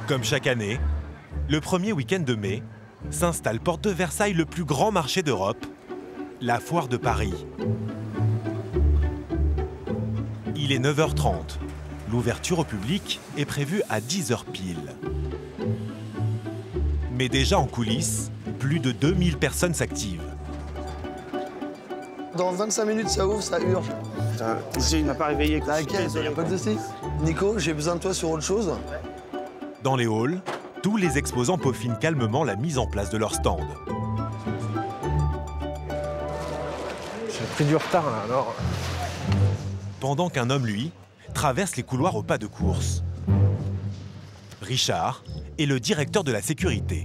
Comme chaque année, le premier week-end de mai, s'installe porte de Versailles le plus grand marché d'Europe, la Foire de Paris. Il est 9h30. L'ouverture au public est prévue à 10h pile. Mais déjà en coulisses, plus de 2000 personnes s'activent. Dans 25 minutes, ça ouvre, ça urge. Il m'a pas réveillé. T'inquiète, y a pas de souci. Nico, j'ai besoin de toi sur autre chose. Dans les halls, tous les exposants peaufinent calmement la mise en place de leur stand. J'ai pris du retard là, alors. Pendant qu'un homme, lui, traverse les couloirs au pas de course. Richard est le directeur de la sécurité.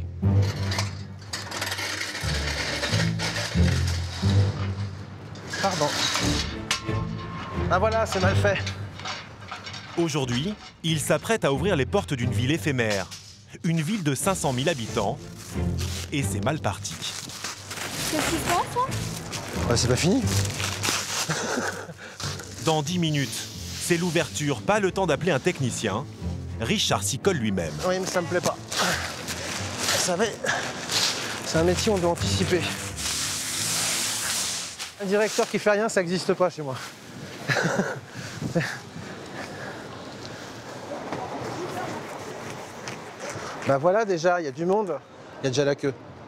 Pardon. Ah voilà, c'est mal fait. Aujourd'hui, il s'apprête à ouvrir les portes d'une ville éphémère. Une ville de 500 000 habitants. Et c'est mal parti. Qu'est-ce qui se passe, là ? Bah, c'est pas fini. Dans 10 minutes, c'est l'ouverture, pas le temps d'appeler un technicien. Richard s'y colle lui-même. Oui, mais ça me plaît pas. Vous savez, c'est un métier, on doit anticiper. Un directeur qui fait rien, ça n'existe pas chez moi. Bah voilà, déjà, il y a du monde. Il y a déjà la queue.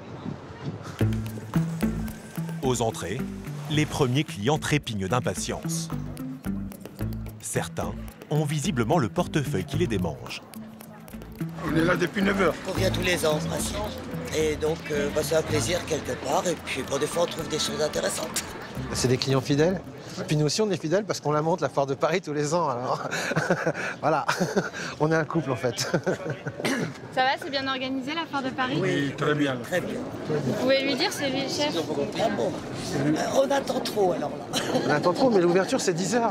Aux entrées, les premiers clients trépignent d'impatience. Certains ont visiblement le portefeuille qui les démange. On est là depuis 9h. On vient tous les ans, ce principe. Et donc, c'est un plaisir quelque part. Et puis, des fois, on trouve des choses intéressantes. C'est des clients fidèles. Puis nous aussi, on est fidèles parce qu'on la monte, la Foire de Paris, tous les ans. Alors, voilà, on est un couple, en fait. Ça va, c'est bien organisé, la Foire de Paris ? Oui, très bien. Très bien. Vous pouvez lui dire, c'est lui le chef ? Ah bon, on attend trop, alors là. On attend trop, mais l'ouverture, c'est 10h.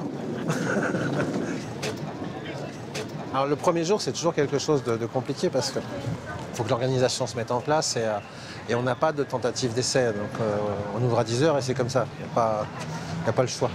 Alors, le premier jour, c'est toujours quelque chose de compliqué parce qu'il faut que l'organisation se mette en place et on n'a pas de tentative d'essai. Donc, on ouvre à 10h et c'est comme ça. Il n'y a pas le choix.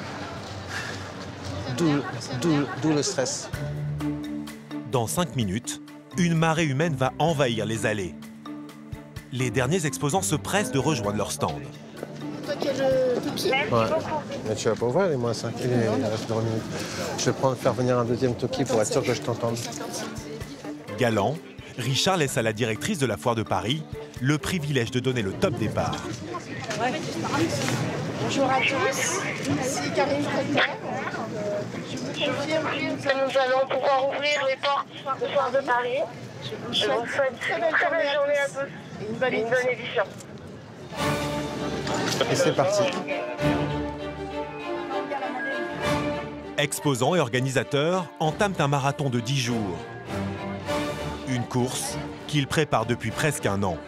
D'où le stress. Dans 5 minutes, une marée humaine va envahir les allées. Les derniers exposants se pressent de rejoindre leur stand. Toi qui as le toki. Ouais. Mais tu vas pas ouvrir les moins 5 il reste 3 minutes. Je vais faire venir un deuxième toki pour être sûr que je t'entende. Galant, Richard laisse à la directrice de la Foire de Paris le privilège de donner le top départ. Bonjour à tous, ici Karine Frédéric. Je vous confirme que nous allons pouvoir ouvrir les portes de Foire de Paris. Je vous souhaite une très belle journée à tous et une bonne édition. Et c'est parti. Exposants et organisateurs entament un marathon de 10 jours. Une course qu'ils préparent depuis presque un an.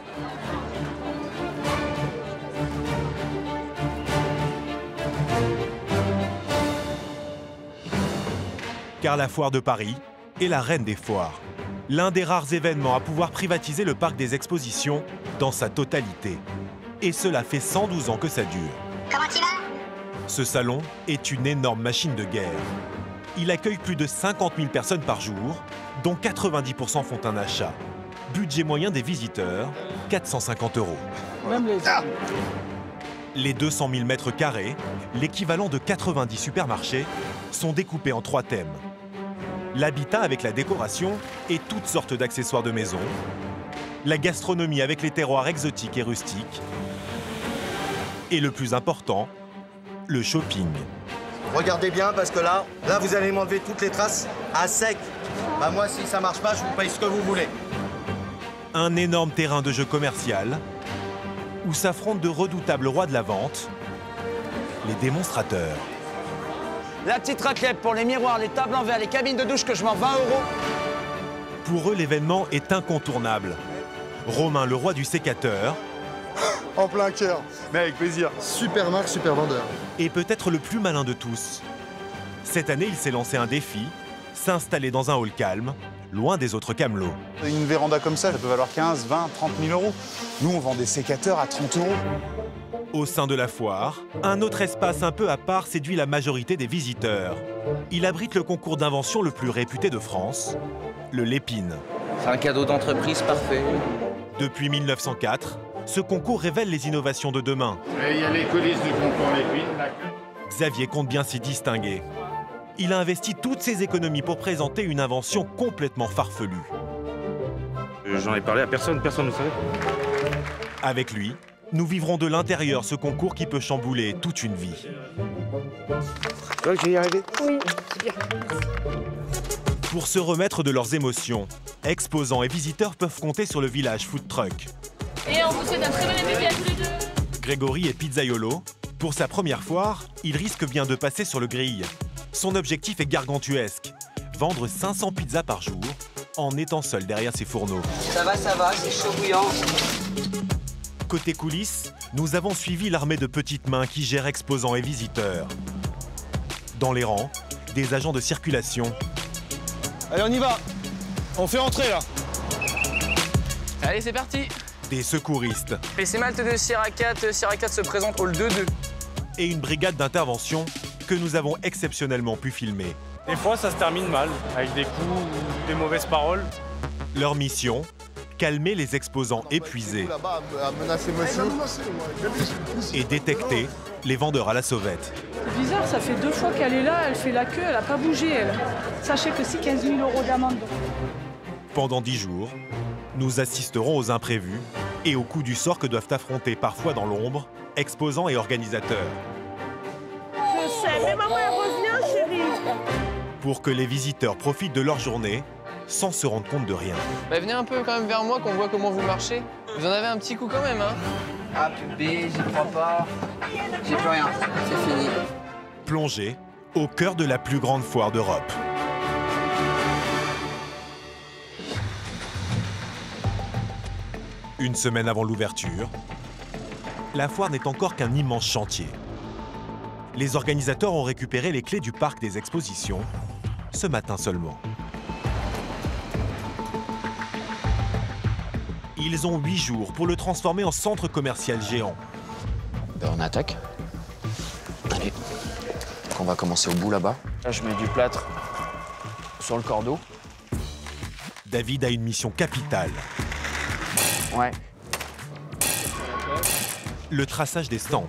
Car la Foire de Paris est la reine des foires. L'un des rares événements à pouvoir privatiser le parc des expositions dans sa totalité. Et cela fait 112 ans que ça dure. Comment tu vas ? Ce salon est une énorme machine de guerre. Il accueille plus de 50 000 personnes par jour, dont 90% font un achat. Budget moyen des visiteurs, 450 €. Même les... Les 200 000 mètres carrés, l'équivalent de 90 supermarchés, sont découpés en 3 thèmes. L'habitat avec la décoration et toutes sortes d'accessoires de maison. La gastronomie avec les terroirs exotiques et rustiques. Et le plus important, le shopping. Regardez bien parce que là, vous allez m'enlever toutes les traces à sec. Bah moi, si ça marche pas, je vous paye ce que vous voulez. Un énorme terrain de jeu commercial où s'affrontent de redoutables rois de la vente, les démonstrateurs. La petite raclette pour les miroirs, les tables en verre, les cabines de douche que je vends 20 €. Pour eux, l'événement est incontournable. Romain, le roi du sécateur, En plein cœur, mais avec plaisir. Super marque, super vendeur. est peut-être le plus malin de tous. Cette année, il s'est lancé un défi, s'installer dans un hall calme, loin des autres camelots. Une véranda comme ça peut valoir 15, 20, 30 000 €. Nous, on vend des sécateurs à 30 €. Au sein de la foire, un autre espace un peu à part séduit la majorité des visiteurs. Il abrite le concours d'invention le plus réputé de France, le Lépine. C'est un cadeau d'entreprise parfait. Depuis 1904, ce concours révèle les innovations de demain. Il y a les coulisses du concours Lépine. Xavier compte bien s'y distinguer. Il a investi toutes ses économies pour présenter une invention complètement farfelue. J'en ai parlé à personne, personne ne savait. Avec lui, nous vivrons de l'intérieur ce concours qui peut chambouler toute une vie. Tu vois que je vais y arriver? Oui, bien. Pour se remettre de leurs émotions, exposants et visiteurs peuvent compter sur le village Food Truck. Et on vous souhaite un très bon appétit à tous les deux. Grégory est pizzaiolo. Pour sa première foire, il risque bien de passer sur le grill. Son objectif est gargantuesque, vendre 500 pizzas par jour en étant seul derrière ses fourneaux. Ça va, c'est chaud bouillant. Côté coulisses, nous avons suivi l'armée de petites mains qui gère exposants et visiteurs. Dans les rangs, des agents de circulation. Allez, on y va. On fait entrer, là. Allez, c'est parti. Des secouristes. PC Malte de Siracat se présente hall 2-2. Et une brigade d'intervention que nous avons exceptionnellement pu filmer. Des fois, ça se termine mal, avec des coups ou des mauvaises paroles. Leur mission, calmer les exposants épuisés et détecter les vendeurs à la sauvette. C'est bizarre, ça fait 2 fois qu'elle est là, elle fait la queue, elle n'a pas bougé, elle. Sachez que c'est 15 000 € d'amende. Pendant 10 jours, nous assisterons aux imprévus et aux coups du sort que doivent affronter parfois dans l'ombre exposants et organisateurs. Je sais, mais maman, elle revient, chérie. Pour que les visiteurs profitent de leur journée sans se rendre compte de rien. Bah, venez un peu quand même vers moi qu'on voit comment vous marchez. Vous en avez un petit coup quand même, hein? Ah, pubé, j'y crois pas. J'ai plus rien, c'est fini. Plongez au cœur de la plus grande foire d'Europe. Une semaine avant l'ouverture, la foire n'est encore qu'un immense chantier. Les organisateurs ont récupéré les clés du parc des expositions ce matin seulement. Ils ont 8 jours pour le transformer en centre commercial géant. Ben on attaque. Allez, on va commencer au bout là-bas. Là, je mets du plâtre sur le cordeau. David a une mission capitale. Ouais. Le traçage des stands.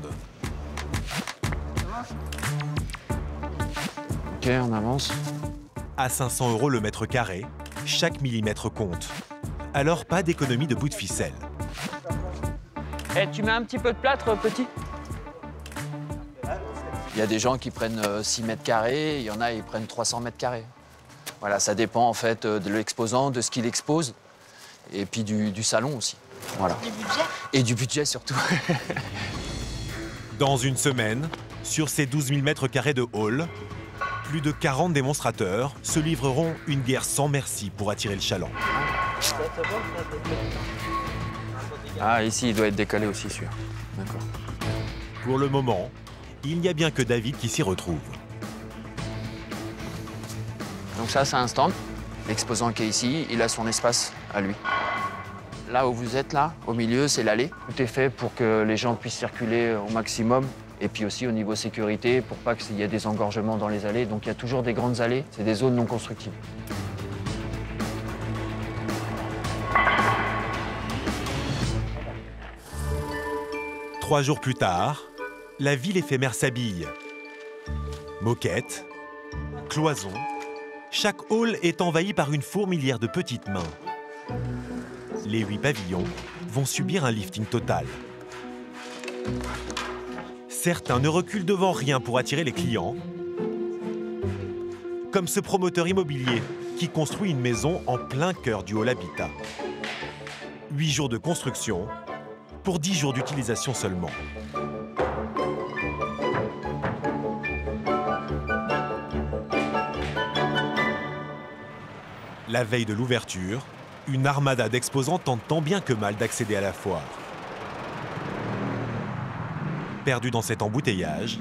Ok, on avance. À 500 € le mètre carré, chaque millimètre compte. Alors pas d'économie de bout de ficelle. Eh, tu mets un petit peu de plâtre, petit? Il y a des gens qui prennent 6 mètres carrés, il y en a qui prennent 300 mètres carrés. Voilà, ça dépend en fait de l'exposant, de ce qu'il expose, et puis du salon aussi. Voilà. Du budget? Et du budget surtout. Dans une semaine, sur ces 12 000 mètres carrés de hall, plus de 40 démonstrateurs se livreront une guerre sans merci pour attirer le chaland. Ah, ici, il doit être décalé aussi, celui-là. D'accord. Pour le moment, il n'y a bien que David qui s'y retrouve. Donc ça, c'est un stand. L'exposant qui est ici, il a son espace à lui. Là où vous êtes, là, au milieu, c'est l'allée. Tout est fait pour que les gens puissent circuler au maximum. Et puis aussi au niveau sécurité, pour pas qu'il y ait des engorgements dans les allées. Donc il y a toujours des grandes allées, c'est des zones non constructibles. Trois jours plus tard, la ville éphémère s'habille. Moquettes, cloisons, chaque hall est envahi par une fourmilière de petites mains. Les 8 pavillons vont subir un lifting total. Certains ne reculent devant rien pour attirer les clients, comme ce promoteur immobilier qui construit une maison en plein cœur du hall habitat. 8 jours de construction pour 10 jours d'utilisation seulement. La veille de l'ouverture, une armada d'exposants tente tant bien que mal d'accéder à la foire. Perdu dans cet embouteillage,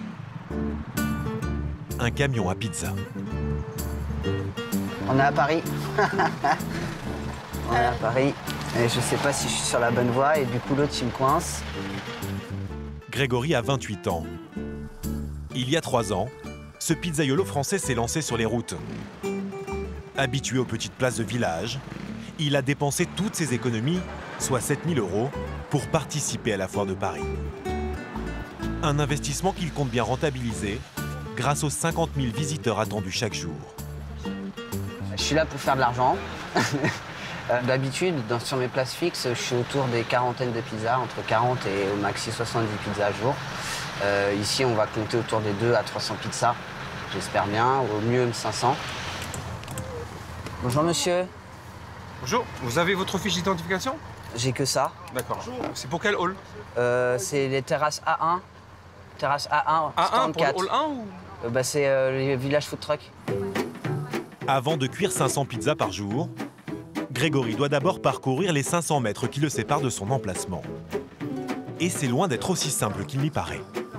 un camion à pizza. On est à Paris. On est à Paris. Et je sais pas si je suis sur la bonne voie et du coup l'autre il me coince. Grégory a 28 ans. Il y a 3 ans, ce pizzaiolo français s'est lancé sur les routes. Habitué aux petites places de village, Il a dépensé toutes ses économies, soit 7 000 €, pour participer à la foire de Paris. Un investissement qu'il compte bien rentabiliser grâce aux 50 000 visiteurs attendus chaque jour. Je suis là pour faire de l'argent. D'habitude, sur mes places fixes, je suis autour des quarantaines de pizzas, entre 40 et au maxi 70 pizzas à jour. Ici, on va compter autour des 200 à 300 pizzas, j'espère bien, au mieux 500. Bonjour monsieur. Bonjour, vous avez votre fiche d'identification? J'ai que ça. D'accord. C'est pour quel hall? C'est les terrasses A1. Terrasse A1, stand A1 pour 4. le hall 1 ou... C'est les villages food truck. Avant de cuire 500 pizzas par jour, Grégory doit d'abord parcourir les 500 mètres qui le séparent de son emplacement. Et c'est loin d'être aussi simple qu'il n'y paraît.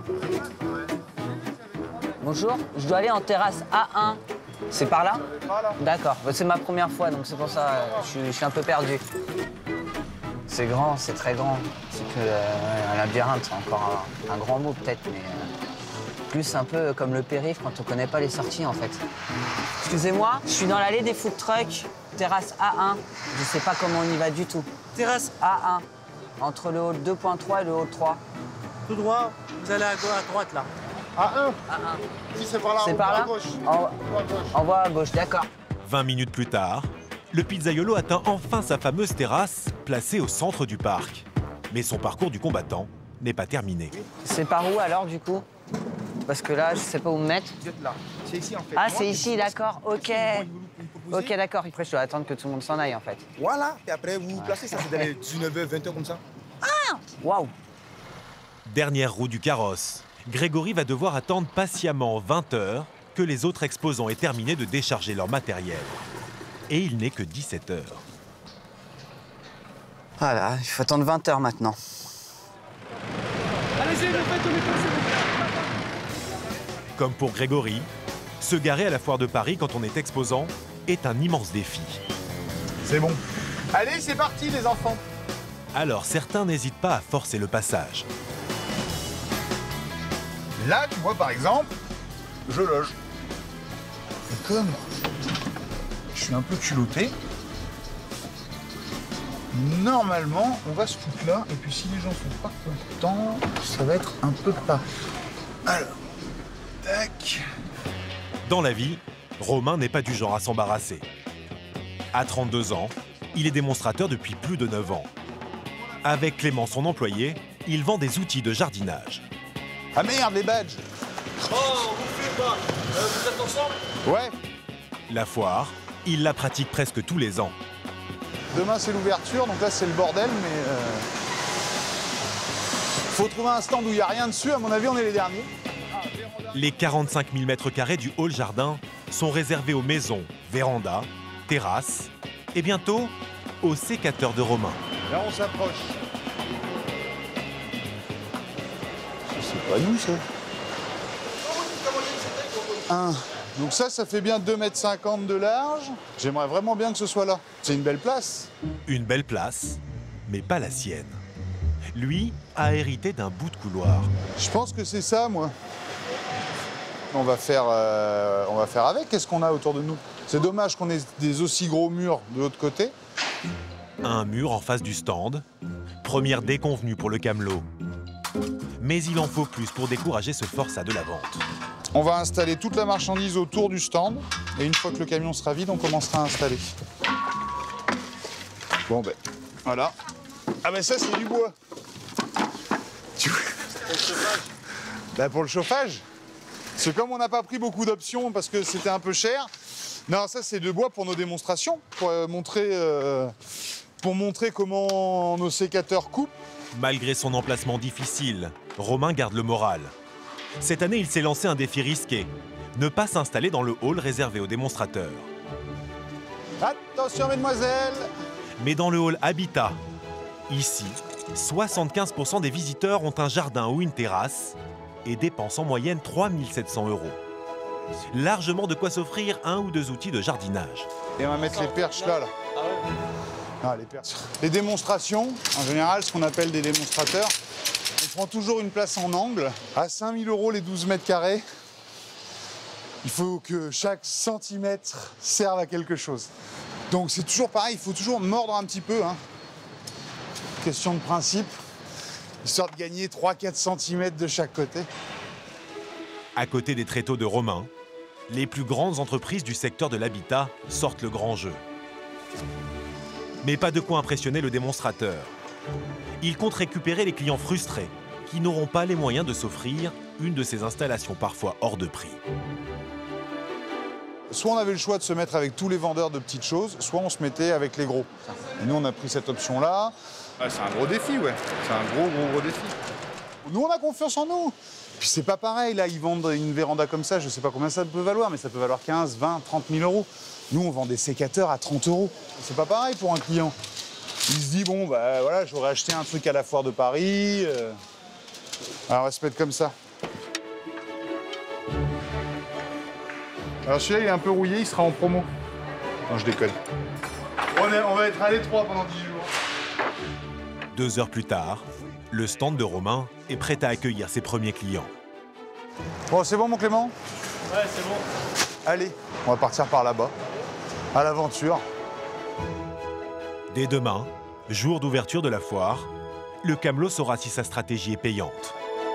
Bonjour, je dois aller en terrasse A1. C'est par là? Voilà. D'accord, c'est ma première fois, donc c'est pour ça je suis un peu perdu. C'est grand, c'est très grand. C'est que un labyrinthe, c'est encore un grand mot peut-être, mais plus un peu comme le périph' quand on connaît pas les sorties en fait. Excusez-moi, je suis dans l'allée des food trucks, terrasse A1. Je sais pas comment on y va du tout. Terrasse A1, entre le hall 2.3 et le hall 3. Tout droit, vous allez à droite là. A1. A1. Si c'est par là, c'est par là? À gauche. En voie à gauche, d'accord. 20 minutes plus tard, le pizzaiolo atteint enfin sa fameuse terrasse, placée au centre du parc. Mais son parcours du combattant n'est pas terminé. C'est par où alors du coup? Parce que là, je sais pas où me mettre. Là. C'est ici en fait. Ah, c'est ici, d'accord, ok. Ok, d'accord. Après, je dois attendre que tout le monde s'en aille en fait. Voilà, et après vous vous placez, ça c'est dans les 19h, 20h comme ça. Ah! Waouh! Dernière roue du carrosse, Grégory va devoir attendre patiemment 20 heures que les autres exposants aient terminé de décharger leur matériel. Et il n'est que 17 heures. Voilà, il faut attendre 20 heures maintenant. Allez-y, le faites, on est passé. Comme pour Grégory, se garer à la foire de Paris quand on est exposant est un immense défi. C'est bon. Allez, c'est parti les enfants. Alors certains n'hésitent pas à forcer le passage. Là, tu vois, par exemple, je loge. Et comme je suis un peu culotté, normalement, on va se foutre là. Et puis si les gens sont pas contents, ça va être un peu pas. Alors, tac. Dans la vie, Romain n'est pas du genre à s'embarrasser. À 32 ans, il est démonstrateur depuis plus de 9 ans. Avec Clément, son employé, il vend des outils de jardinage. Ah merde, les badges. Oh, vous faites pas. Vous êtes ensemble? Ouais. La foire, il la pratique presque tous les ans. Demain, c'est l'ouverture, donc là, c'est le bordel, mais... Faut trouver un stand où il n'y a rien dessus. À mon avis, on est les derniers. Les 45 000 m² du hall jardin sont réservés aux maisons, vérandas, terrasses et bientôt aux sécateurs de Romain. Là, on s'approche. C'est pas nous, ça. Donc ça fait bien 2,50 m de large. J'aimerais vraiment bien que ce soit là. C'est une belle place. Une belle place, mais pas la sienne. Lui a hérité d'un bout de couloir. Je pense que c'est ça, moi. On va faire avec. Qu'est-ce qu'on a autour de nous? C'est dommage qu'on ait des aussi gros murs de l'autre côté. Un mur en face du stand. Première déconvenue pour le camelot. Mais il en faut plus pour décourager ce forçat de la vente. On va installer toute la marchandise autour du stand. Et une fois que le camion sera vide, on commencera à installer. Bon, ben, voilà. Ah ben ça, c'est du bois. Pour le chauffage. Ben, pour le chauffage. C'est comme on n'a pas pris beaucoup d'options parce que c'était un peu cher. Non, ça, c'est de bois pour nos démonstrations. Pour montrer comment nos sécateurs coupent. Malgré son emplacement difficile, Romain garde le moral. Cette année, il s'est lancé un défi risqué. Ne pas s'installer dans le hall réservé aux démonstrateurs. Attention, mesdemoiselles! Mais dans le hall Habitat. Ici, 75% des visiteurs ont un jardin ou une terrasse et dépensent en moyenne 3 700 €. Largement de quoi s'offrir un ou deux outils de jardinage. Et on va mettre les perches là. Ah, les perches. Les démonstrations, en général, ce qu'on appelle des démonstrateurs, on prend toujours une place en angle. À 5 000 € les 12 m², il faut que chaque centimètre serve à quelque chose. Donc c'est toujours pareil, il faut toujours mordre un petit peu. Hein. Question de principe, histoire de gagner 3-4 cm de chaque côté. À côté des tréteaux de Romain, les plus grandes entreprises du secteur de l'habitat sortent le grand jeu. Mais pas de quoi impressionner le démonstrateur. Il compte récupérer les clients frustrés qui n'auront pas les moyens de s'offrir une de ces installations parfois hors de prix. Soit on avait le choix de se mettre avec tous les vendeurs de petites choses, soit on se mettait avec les gros. Et nous, on a pris cette option-là. Ouais, c'est un gros défi, ouais. C'est un gros défi. Nous, on a confiance en nous. Puis c'est pas pareil, là, ils vendent une véranda comme ça, je sais pas combien ça peut valoir, mais ça peut valoir 15, 20, 30 000 euros. Nous, on vend des sécateurs à 30 euros. C'est pas pareil pour un client. Il se dit, bon, bah voilà, j'aurais acheté un truc à la foire de Paris. Alors, on va se mettre comme ça. Alors celui-là, il est un peu rouillé, il sera en promo. Non, je déconne. On va être à l'étroit pendant 10 jours. 2 heures plus tard, le stand de Romain est prêt à accueillir ses premiers clients. Bon, c'est bon, mon Clément? Ouais, c'est bon. Allez, on va partir par là-bas, à l'aventure. Dès demain, jour d'ouverture de la foire, le Camelot saura si sa stratégie est payante.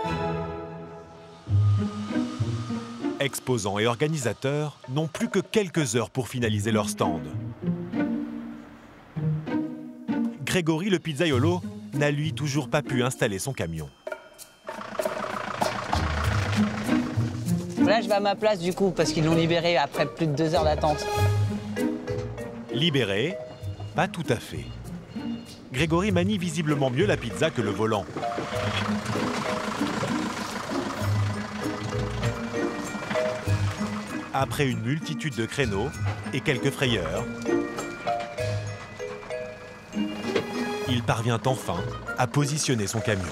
Exposants et organisateurs n'ont plus que quelques heures pour finaliser leur stand. Grégory le pizzaiolo n'a lui toujours pas pu installer son camion. Là, je vais à ma place du coup, parce qu'ils l'ont libéré après plus de 2 heures d'attente. Libéré? Pas tout à fait. Grégory manie visiblement mieux la pizza que le volant. Après une multitude de créneaux et quelques frayeurs, il parvient enfin à positionner son camion.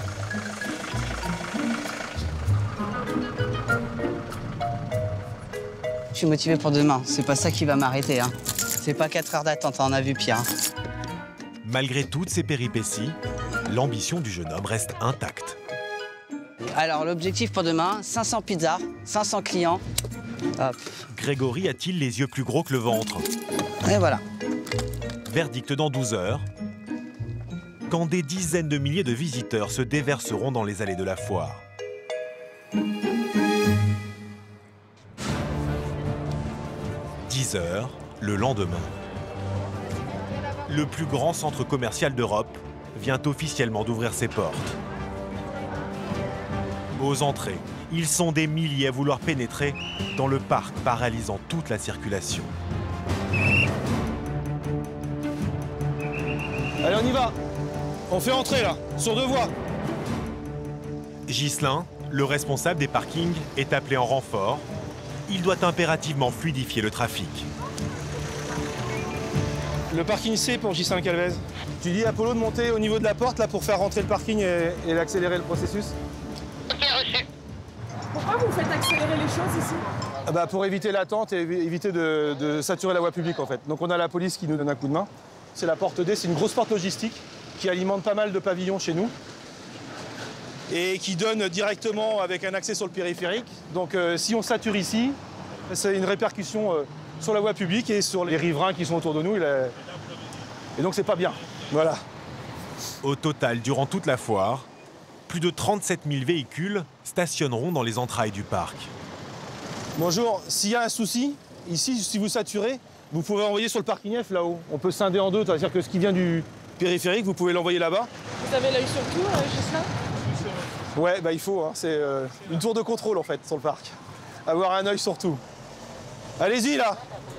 Je suis motivé pour demain, c'est pas ça qui va m'arrêter. Hein. C'est pas 4 heures d'attente, on a vu pire. Hein. Malgré toutes ces péripéties, l'ambition du jeune homme reste intacte. Alors l'objectif pour demain, 500 pizzas, 500 clients. Hop. Grégory a-t-il les yeux plus gros que le ventre? Et voilà. Verdict dans 12 heures, quand des dizaines de milliers de visiteurs se déverseront dans les allées de la foire. « 10 heures, le lendemain. Le plus grand centre commercial d'Europe vient officiellement d'ouvrir ses portes. Aux entrées, ils sont des milliers à vouloir pénétrer dans le parc paralysant toute la circulation. Allez, on y va. On fait entrer, là, sur 2 voies. Ghislain, le responsable des parkings, est appelé en renfort. Il doit impérativement fluidifier le trafic. Le parking C pour Ghislain Calvez. Tu dis à Polo de monter au niveau de la porte, là, pour faire rentrer le parking et accélérer le processus. Pourquoi vous faites accélérer les choses ici? Pour éviter l'attente et éviter de saturer la voie publique, en fait. Donc on a la police qui nous donne un coup de main. C'est la porte D, c'est une grosse porte logistique qui alimente pas mal de pavillons chez nous et qui donne directement avec un accès sur le périphérique. Donc si on sature ici, c'est une répercussion sur la voie publique et sur les riverains qui sont autour de nous. Et donc c'est pas bien. Voilà. Au total, durant toute la foire, plus de 37 000 véhicules stationneront dans les entrailles du parc. Bonjour, s'il y a un souci, ici, si vous saturez, vous pouvez envoyer sur le parking F là-haut. On peut scinder en deux, c'est-à-dire que ce qui vient du périphérique, vous pouvez l'envoyer là-bas. Vous avez l'œil sur tout, Ghislain? Ouais, il faut, hein. C'est une tour de contrôle en fait sur le parc. Avoir un œil sur tout. Allez-y là.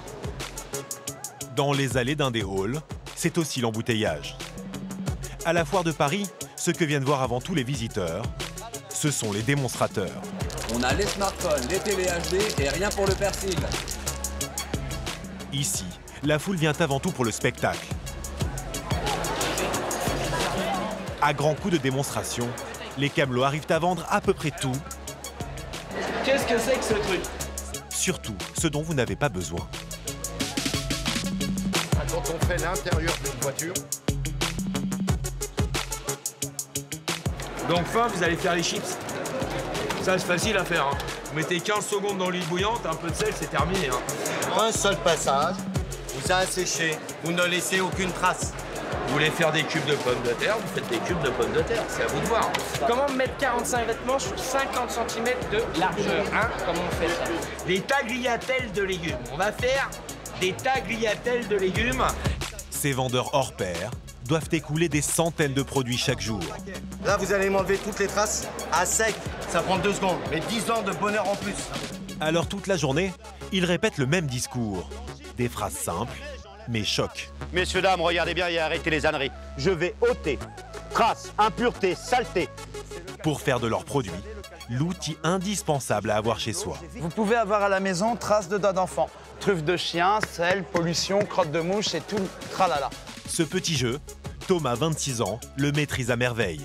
Dans les allées d'un des halls, c'est aussi l'embouteillage. À la foire de Paris, ce que viennent voir avant tout les visiteurs, ce sont les démonstrateurs. On a les smartphones, les télé HD et rien pour le persil. Ici, la foule vient avant tout pour le spectacle. À grands coups de démonstration, les camelots arrivent à vendre à peu près tout. Qu'est-ce que c'est que ce truc? Surtout ce dont vous n'avez pas besoin. Quand on fait l'intérieur d'une voiture. Donc fin, vous allez faire les chips. Ça, c'est facile à faire. Hein. Vous mettez 15 secondes dans l'huile bouillante, un peu de sel, c'est terminé. Hein. Un seul passage, vous a asséché, vous ne laissez aucune trace. Vous voulez faire des cubes de pommes de terre, vous faites des cubes de pommes de terre, c'est à vous de voir. Comment mettre 45 vêtements sur 50 cm de largeur, hein? Comment on fait ça? Des tagliatelles de légumes. On va faire des tagliatelles de légumes. Ces vendeurs hors pair doivent écouler des centaines de produits chaque jour. Là, vous allez m'enlever toutes les traces à sec. Ça prend 2 secondes, mais 10 ans de bonheur en plus. Alors toute la journée, ils répètent le même discours. Des phrases simples, mais choc. Messieurs, dames, regardez bien et arrêtez les âneries. Je vais ôter traces, impuretés, saletés. Pour faire de leurs produits l'outil indispensable à avoir chez soi. Vous pouvez avoir à la maison traces de doigts d'enfant. Truffes de chien, sel, pollution, crottes de mouche et tout le tralala. Ce petit jeu, Thomas, 26 ans, le maîtrise à merveille.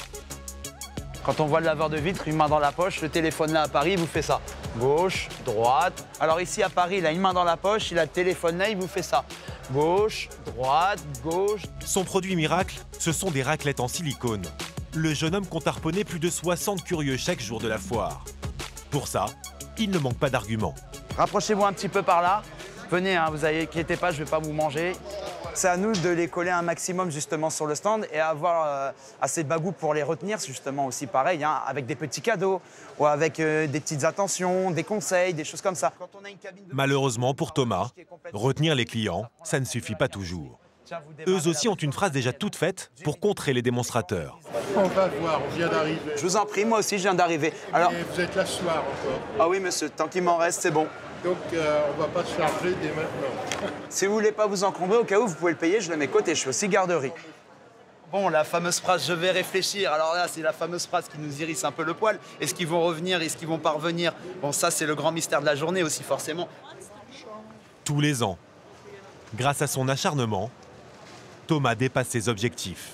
Quand on voit le laveur de vitre, une main dans la poche, le téléphone là à Paris, il vous fait ça. Gauche, droite. Alors ici à Paris, il a une main dans la poche, il a le téléphone là, il vous fait ça. Gauche, droite, gauche. Son produit miracle, ce sont des raclettes en silicone. Le jeune homme compte harponner plus de 60 curieux chaque jour de la foire. Pour ça, il ne manque pas d'arguments. Rapprochez-vous un petit peu par là. Venez, hein, vous inquiétez pas, je ne vais pas vous manger. C'est à nous de les coller un maximum justement sur le stand et avoir assez de bagou pour les retenir, justement aussi pareil, hein, avec des petits cadeaux ou avec des petites attentions, des conseils, des choses comme ça. Malheureusement pour Thomas, retenir les clients, ça ne suffit pas toujours. Eux aussi ont une phrase déjà toute faite pour contrer les démonstrateurs. On va voir, on vient d'arriver. Je vous en prie, moi aussi je viens d'arriver. Alors, vous êtes là ce soir encore. Ah oui monsieur, tant qu'il m'en reste, c'est bon. Donc on va pas se charger dès maintenant. Si vous voulez pas vous encombrer, au cas où vous pouvez le payer, je le mets côté, je suis aussi garderie. Bon, la fameuse phrase « je vais réfléchir », alors là, c'est la fameuse phrase qui nous irrisse un peu le poil. Est-ce qu'ils vont revenir, est-ce qu'ils vont pas revenir? Bon, ça, c'est le grand mystère de la journée aussi, forcément. Tous les ans, grâce à son acharnement, Thomas dépasse ses objectifs.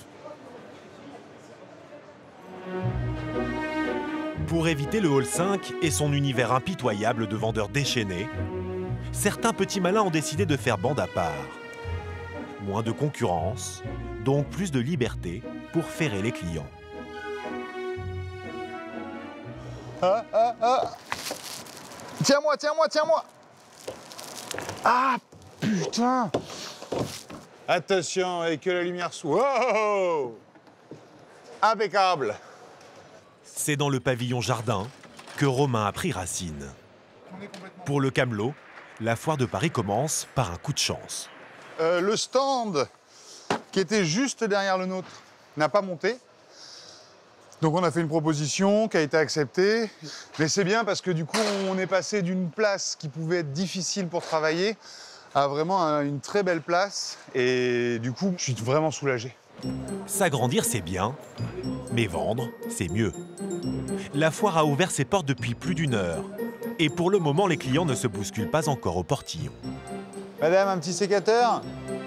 Pour éviter le hall 5 et son univers impitoyable de vendeurs déchaînés, certains petits malins ont décidé de faire bande à part. Moins de concurrence, donc plus de liberté pour ferrer les clients. Tiens-moi, tiens-moi, tiens-moi. Ah, putain. Attention, et que la lumière soit. Oh, impeccable. C'est dans le pavillon jardin que Romain a pris racine. Pour le Camelot, la foire de Paris commence par un coup de chance. Le stand qui était juste derrière le nôtre n'a pas monté. Donc on a fait une proposition qui a été acceptée. Mais c'est bien parce que du coup, on est passé d'une place qui pouvait être difficile pour travailler à vraiment une très belle place. Et du coup, je suis vraiment soulagé. S'agrandir, c'est bien, mais vendre, c'est mieux. La foire a ouvert ses portes depuis plus d'1 heure. Et pour le moment, les clients ne se bousculent pas encore au portillon. Madame, un petit sécateur?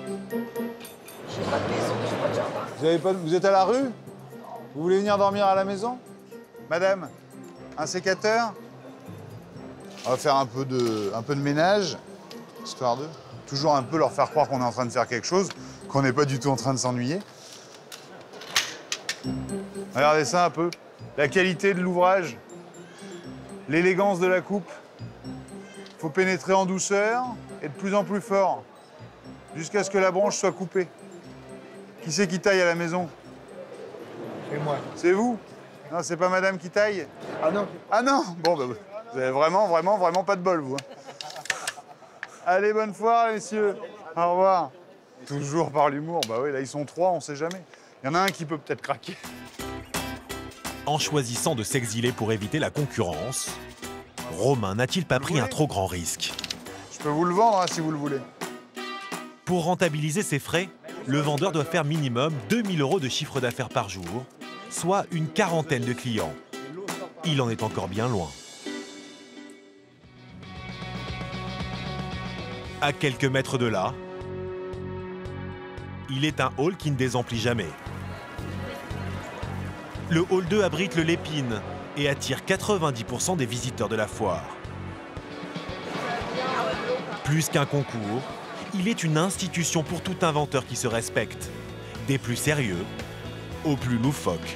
Vous êtes à la rue? Vous voulez venir dormir à la maison? Madame, un sécateur? On va faire un peu de ménage, histoire de toujours un peu leur faire croire qu'on est en train de faire quelque chose, qu'on n'est pas du tout en train de s'ennuyer. Regardez ça un peu. La qualité de l'ouvrage, l'élégance de la coupe. Il faut pénétrer en douceur et de plus en plus fort, jusqu'à ce que la branche soit coupée. Qui c'est qui taille à la maison? C'est moi. C'est vous? Non, c'est pas madame qui taille? Ah non. Ah non? Bon, bah, vous avez vraiment pas de bol, vous. Allez, bonne foire, messieurs. Au revoir. Toujours par l'humour. Bah oui, là, ils sont 3, on sait jamais. Il y en a un qui peut peut-être craquer. En choisissant de s'exiler pour éviter la concurrence, Romain n'a-t-il pas pris un trop grand risque? Je peux vous le vendre, hein, si vous le voulez. Pour rentabiliser ses frais, le vendeur doit faire minimum 2 000 € de chiffre d'affaires par jour, soit une quarantaine de clients. Il en est encore bien loin. À quelques mètres de là, il est un hall qui ne désemplit jamais. Le hall 2 abrite le Lépine et attire 90% des visiteurs de la foire. Plus qu'un concours, il est une institution pour tout inventeur qui se respecte, des plus sérieux aux plus loufoques.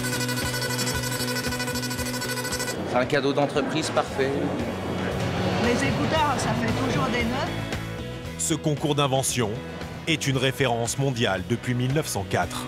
C'est un cadeau d'entreprise parfait. Les écouteurs, ça fait toujours des nœuds. Ce concours d'invention est une référence mondiale depuis 1904.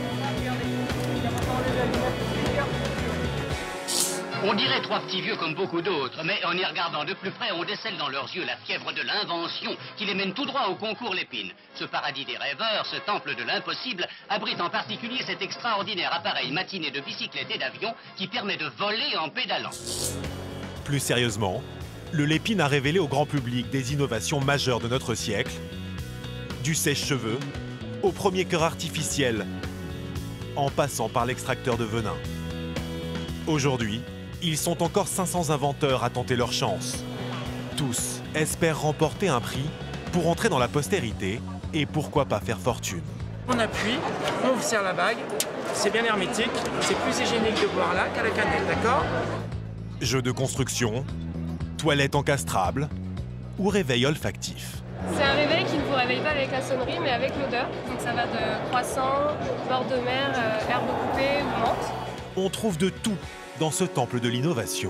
On dirait trois petits vieux comme beaucoup d'autres, mais en y regardant de plus près, on décèle dans leurs yeux la fièvre de l'invention qui les mène tout droit au concours Lépine. Ce paradis des rêveurs, ce temple de l'impossible, abrite en particulier cet extraordinaire appareil matiné de bicyclette et d'avion qui permet de voler en pédalant. Plus sérieusement, le Lépine a révélé au grand public des innovations majeures de notre siècle, du sèche-cheveux au premier cœur artificiel, en passant par l'extracteur de venin. Aujourd'hui, ils sont encore 500 inventeurs à tenter leur chance. Tous espèrent remporter un prix pour entrer dans la postérité et pourquoi pas faire fortune. On appuie, on serre la bague, c'est bien hermétique, c'est plus hygiénique de boire là qu'à la cannelle, d'accord? Jeux de construction, toilettes encastrables ou réveil olfactif. C'est un réveil qui ne vous réveille pas avec la sonnerie, mais avec l'odeur. Donc ça va de croissant, bord de mer, herbe coupée ou menthe. On trouve de tout dans ce temple de l'innovation.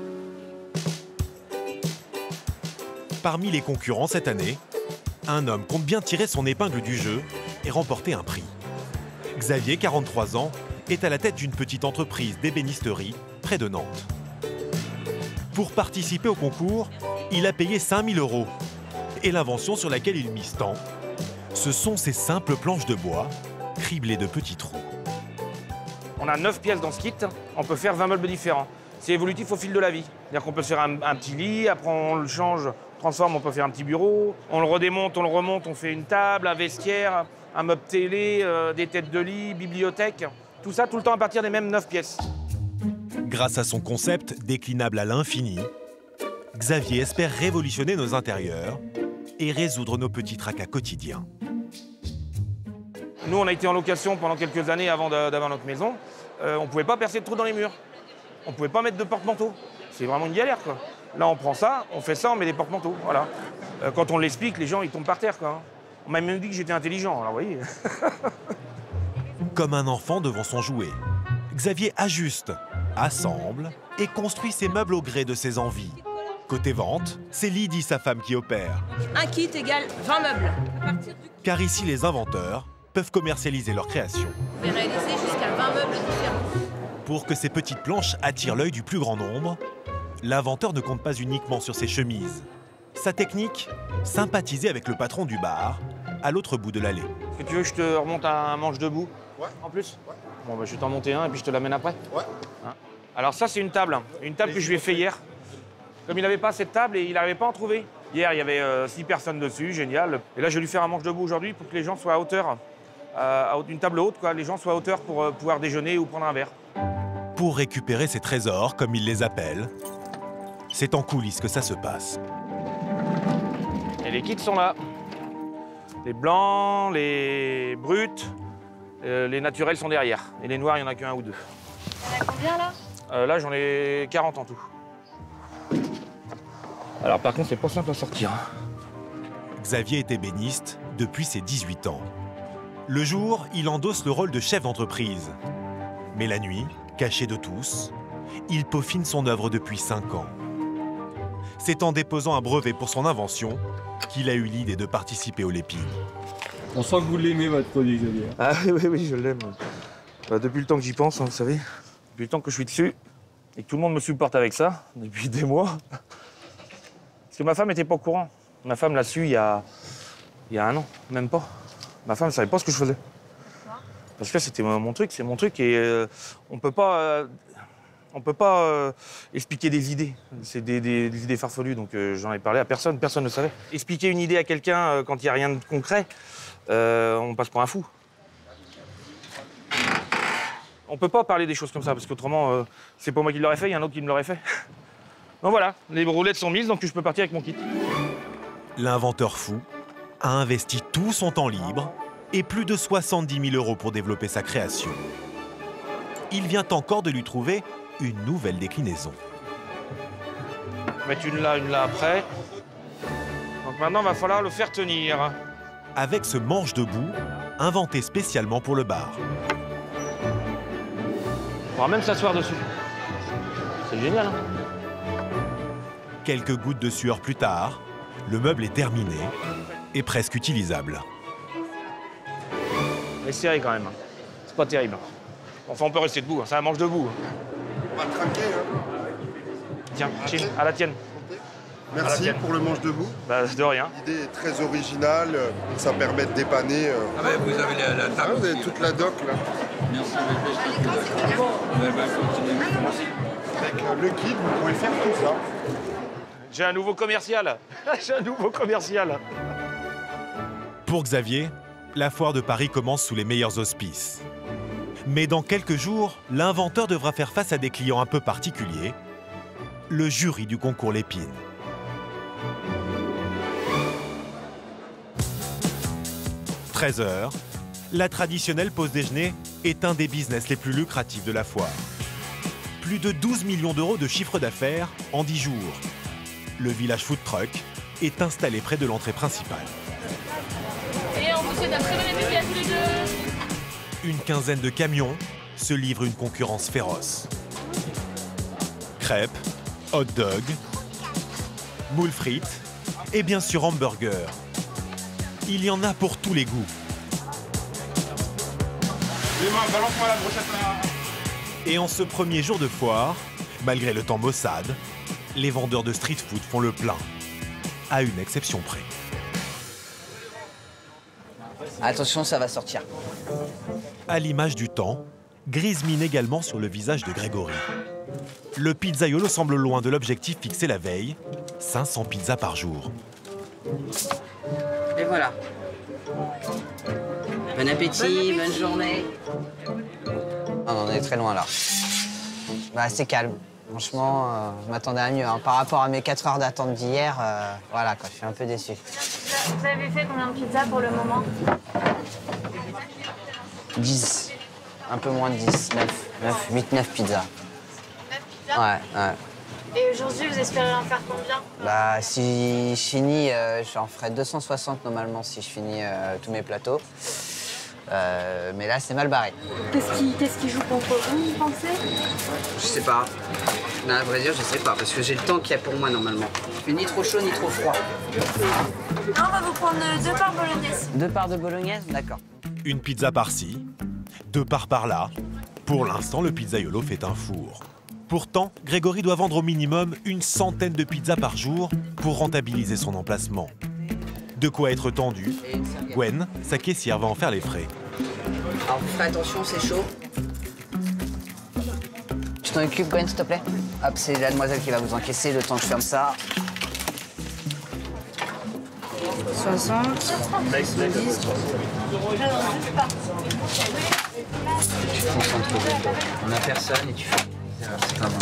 Parmi les concurrents cette année, un homme compte bien tirer son épingle du jeu et remporter un prix. Xavier, 43 ans, est à la tête d'une petite entreprise d'ébénisterie près de Nantes. Pour participer au concours, il a payé 5 000 €. Et l'invention sur laquelle il mise tant, ce sont ces simples planches de bois criblées de petits trous. On a 9 pièces dans ce kit, on peut faire 20 meubles différents. C'est évolutif au fil de la vie. C'est-à-dire qu'on peut se faire un petit lit, après on le change, transforme, on peut faire un petit bureau. On le redémonte, on le remonte, on fait une table, un vestiaire, un meuble télé, des têtes de lit, bibliothèque. Tout ça, tout le temps à partir des mêmes 9 pièces. Grâce à son concept déclinable à l'infini, Xavier espère révolutionner nos intérieurs et résoudre nos petits tracas quotidiens. Nous, on a été en location pendant quelques années avant d'avoir notre maison. On ne pouvait pas percer de trous dans les murs. On ne pouvait pas mettre de porte-manteau. C'est vraiment une galère, quoi. Là, on prend ça, on fait ça, on met des porte-manteaux. Voilà. Quand on l'explique, les gens, ils tombent par terre, quoi. On m'a même dit que j'étais intelligent, alors vous voyez. Comme un enfant devant son jouet, Xavier ajuste, assemble et construit ses meubles au gré de ses envies. Côté vente, c'est Lydie, sa femme, qui opère. Un kit égale 20 meubles. Car ici, les inventeurs peuvent commercialiser leurs créations. Vous pouvez réaliser jusqu'à 20 meubles différents. Pour que ces petites planches attirent l'œil du plus grand nombre, l'inventeur ne compte pas uniquement sur ses chemises. Sa technique, sympathiser avec le patron du bar, à l'autre bout de l'allée. Est-ce que tu veux que je te remonte un manche debout? Ouais. En plus? Ouais. Bon, bah, je vais t'en monter un et puis je te l'amène après. Ouais. Hein? Alors ça, c'est une table que je lui ai fait hier. Comme il n'avait pas cette table et il n'arrivait pas à en trouver. Hier, il y avait 6 personnes dessus, génial. Et là, je vais lui faire un manche debout aujourd'hui pour que les gens soient à hauteur. Une table haute, quoi. Les gens soient à hauteur pour pouvoir déjeuner ou prendre un verre. Pour récupérer ces trésors, comme il les appelle, c'est en coulisses que ça se passe. Et les kits sont là. Les blancs, les bruts, les naturels sont derrière. Et les noirs, il n'y en a qu'un ou deux. Il y en a combien, là? Là, j'en ai 40 en tout. Alors par contre, c'est pas simple à sortir. Xavier est ébéniste depuis ses 18 ans. Le jour, il endosse le rôle de chef d'entreprise. Mais la nuit, caché de tous, il peaufine son œuvre depuis 5 ans. C'est en déposant un brevet pour son invention qu'il a eu l'idée de participer au Lépine. On sent que vous l'aimez, votre produit, Xavier. Ah oui, je l'aime. Depuis le temps que j'y pense, hein, vous savez. Depuis le temps que je suis dessus et que tout le monde me supporte avec ça, depuis des mois. Parce que ma femme n'était pas au courant. Ma femme l'a su il y a 1 an, même pas. Ma femme ne savait pas ce que je faisais. Parce que c'était mon truc, c'est mon truc et on peut pas expliquer des idées. C'est des idées farfelues, donc j'en ai parlé à personne, personne ne savait. Expliquer une idée à quelqu'un quand il n'y a rien de concret, on passe pour un fou. On peut pas parler des choses comme ça, parce qu'autrement, c'est pas moi qui l'aurais fait, il y a un autre qui me l'aurait fait. Donc voilà, les roulettes sont mises, donc je peux partir avec mon kit. L'inventeur fou a investi tout son temps libre et plus de 70 000 € pour développer sa création. Il vient encore de lui trouver une nouvelle déclinaison. Mettre une là après. Donc maintenant, il va falloir le faire tenir. Avec ce manche debout, inventé spécialement pour le bar. On pourra même s'asseoir dessus. C'est génial, hein? Quelques gouttes de sueur plus tard, le meuble est terminé et presque utilisable. Mais c'est serré quand même. C'est pas terrible. Enfin, on peut rester debout, ça mange debout. On va le craquer. Tiens, Chine, à la tienne. Merci pour le manche debout. Bah, de rien. L'idée est très originale, ça permet de dépanner. Ah ben, vous avez la table. Vous avez toute la doc là. Merci. Avec le kit, vous pouvez faire tout ça. J'ai un nouveau commercial. J'ai un nouveau commercial. Pour Xavier, la foire de Paris commence sous les meilleurs auspices. Mais dans quelques jours, l'inventeur devra faire face à des clients un peu particuliers, le jury du concours Lépine. « 13h, la traditionnelle pause déjeuner est un des business les plus lucratifs de la foire. Plus de 12 millions d'euros de chiffre d'affaires en 10 jours. Le village food truck est installé près de l'entrée principale. Et on vous souhaite un très bon appétit à tous les deux. Une quinzaine de camions se livrent une concurrence féroce. Crêpes, hot dog, moules frites et bien sûr hamburgers. Il y en a pour tous les goûts. Balance-moi la brochette là. Et en ce premier jour de foire, malgré le temps maussade, les vendeurs de street food font le plein, à une exception près. Attention, ça va sortir. À l'image du temps, grise mine également sur le visage de Grégory. Le pizzaiolo semble loin de l'objectif fixé la veille, 500 pizzas par jour. Et voilà. Bon appétit, bonne journée. On en est très loin là. Bah, c'est calme. Franchement, je m'attendais à mieux. Hein. Par rapport à mes 4 heures d'attente d'hier, voilà, quoi, je suis un peu déçu. Vous avez fait combien de pizzas pour le moment? 10. Un peu moins de 10. 8-9 pizzas. 9 pizzas? Ouais. Et aujourd'hui, vous espérez en faire combien? Bah, si je finis, j'en ferai 260 normalement si je finis tous mes plateaux. Mais là, c'est mal barré. Qu'est-ce qui joue contre vous, vous pensez? Je sais pas. Non, à vrai dire, je sais pas, parce que j'ai le temps qu'il y a pour moi normalement. Il fait ni trop chaud ni trop froid. On va vous prendre 2 parts bolognaises. 2 parts de bolognaise, d'accord. Une pizza par-ci, 2 parts par-là. Pour l'instant, le pizzaiolo fait un four. Pourtant, Grégory doit vendre au minimum une centaine de pizzas par jour pour rentabiliser son emplacement. De quoi être tendu, Gwen, sa caissière, va en faire les frais. Alors, vous ferez attention, c'est chaud. Tu t'en occupes, Gwen, s'il te plaît? Hop, c'est la demoiselle qui va vous encaisser le temps que je ferme ça. 60, 70. Tu fonces entre deux. On n'a personne et tu fais. C'est pas bon.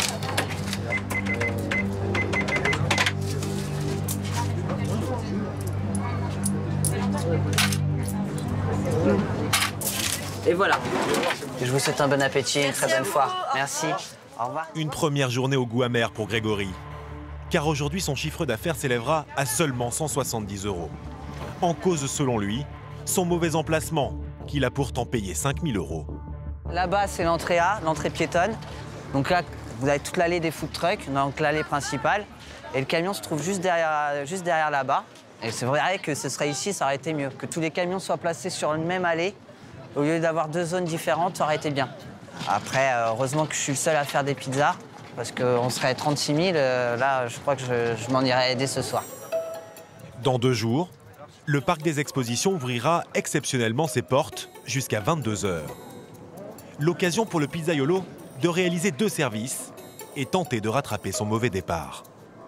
Et voilà. Je vous souhaite un bon appétit et une très bonne foire. Merci. Au revoir. Une première journée au goût amer pour Grégory. Car aujourd'hui, son chiffre d'affaires s'élèvera à seulement 170 €. En cause, selon lui, son mauvais emplacement, qu'il a pourtant payé 5 000 €. Là-bas, c'est l'entrée A, l'entrée piétonne. Donc là, vous avez toute l'allée des food trucks, donc l'allée principale. Et le camion se trouve juste derrière là-bas. Et c'est vrai que ce serait ici, ça aurait été mieux. Que tous les camions soient placés sur une même allée, au lieu d'avoir 2 zones différentes, ça aurait été bien. Après, heureusement que je suis le seul à faire des pizzas, parce qu'on serait 36 000. Là, je crois que je m'en irais aider ce soir. Dans 2 jours, le parc des expositions ouvrira exceptionnellement ses portes jusqu'à 22 h. L'occasion pour le pizzaiolo de réaliser 2 services et tenter de rattraper son mauvais départ.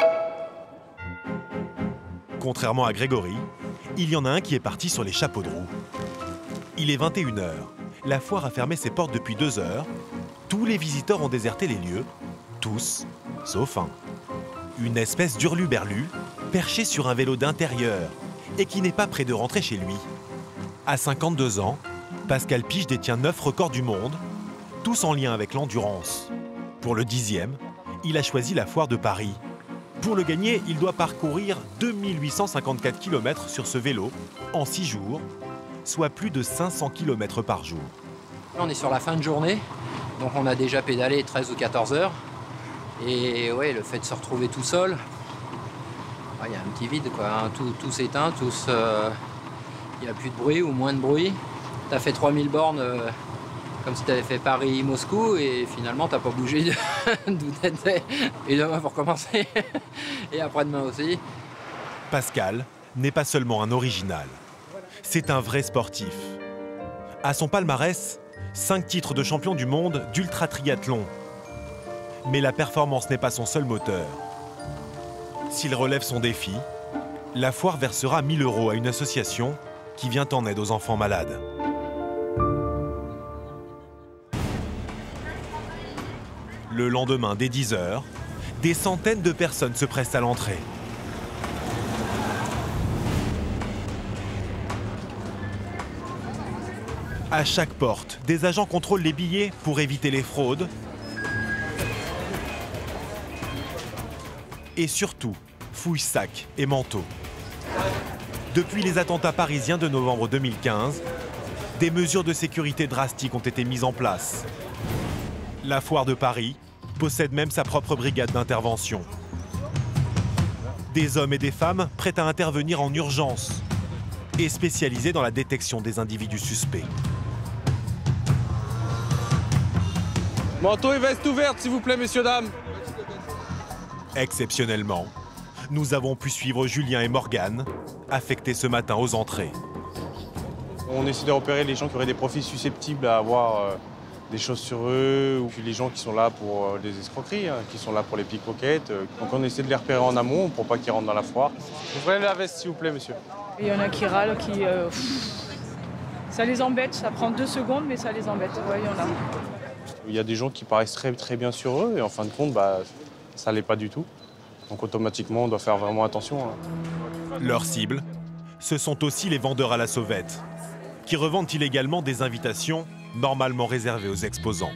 Contrairement à Grégory, il y en a un qui est parti sur les chapeaux de roue. Il est 21 h. La foire a fermé ses portes depuis 2 heures. Tous les visiteurs ont déserté les lieux. Tous, sauf un. Une espèce d'hurluberlu, perché sur un vélo d'intérieur et qui n'est pas près de rentrer chez lui. À 52 ans, Pascal Piche détient 9 records du monde, tous en lien avec l'endurance. Pour le 10e, il a choisi la foire de Paris. Pour le gagner, il doit parcourir 2854 km sur ce vélo en 6 jours, soit plus de 500 km par jour. On est sur la fin de journée, donc on a déjà pédalé 13 ou 14 heures. Et ouais, le fait de se retrouver tout seul, Il y a un petit vide, quoi. Hein. Tout s'éteint, il n'y a plus de bruit ou moins de bruit. Tu as fait 3000 bornes comme si tu avais fait Paris-Moscou et finalement, tu n'as pas bougé d'où tu étais. Et demain, il faut recommencer. Et après-demain aussi. Pascal n'est pas seulement un original. C'est un vrai sportif. À son palmarès, 5 titres de champion du monde d'ultra-triathlon. Mais la performance n'est pas son seul moteur. S'il relève son défi, la foire versera 1 000 € à une association qui vient en aide aux enfants malades. Le lendemain, dès 10 h, des centaines de personnes se pressent à l'entrée. À chaque porte, des agents contrôlent les billets pour éviter les fraudes. Et surtout, fouillent sacs et manteaux. Depuis les attentats parisiens de novembre 2015, des mesures de sécurité drastiques ont été mises en place. La foire de Paris possède même sa propre brigade d'intervention. Des hommes et des femmes prêts à intervenir en urgence et spécialisés dans la détection des individus suspects. Manteau et veste ouverte, s'il vous plaît, messieurs, dames. Exceptionnellement, nous avons pu suivre Julien et Morgane, affectés ce matin aux entrées. On essaie de repérer les gens qui auraient des profils susceptibles à avoir des choses sur eux, ou puis les gens qui sont là pour des escroqueries, qui sont là pour les pickpockets. Donc on essaie de les repérer en amont pour pas qu'ils rentrent dans la foire. Ouvrez la veste, s'il vous plaît, monsieur. Il y en a qui râlent, ça les embête, ça prend 2 secondes, mais ça les embête. Ouais, il y en a. Il y a des gens qui paraissent très bien sur eux, et en fin de compte, ça l'est pas du tout. Donc automatiquement, on doit faire vraiment attention. Leur cible, ce sont aussi les vendeurs à la sauvette, qui revendent illégalement des invitations normalement réservées aux exposants.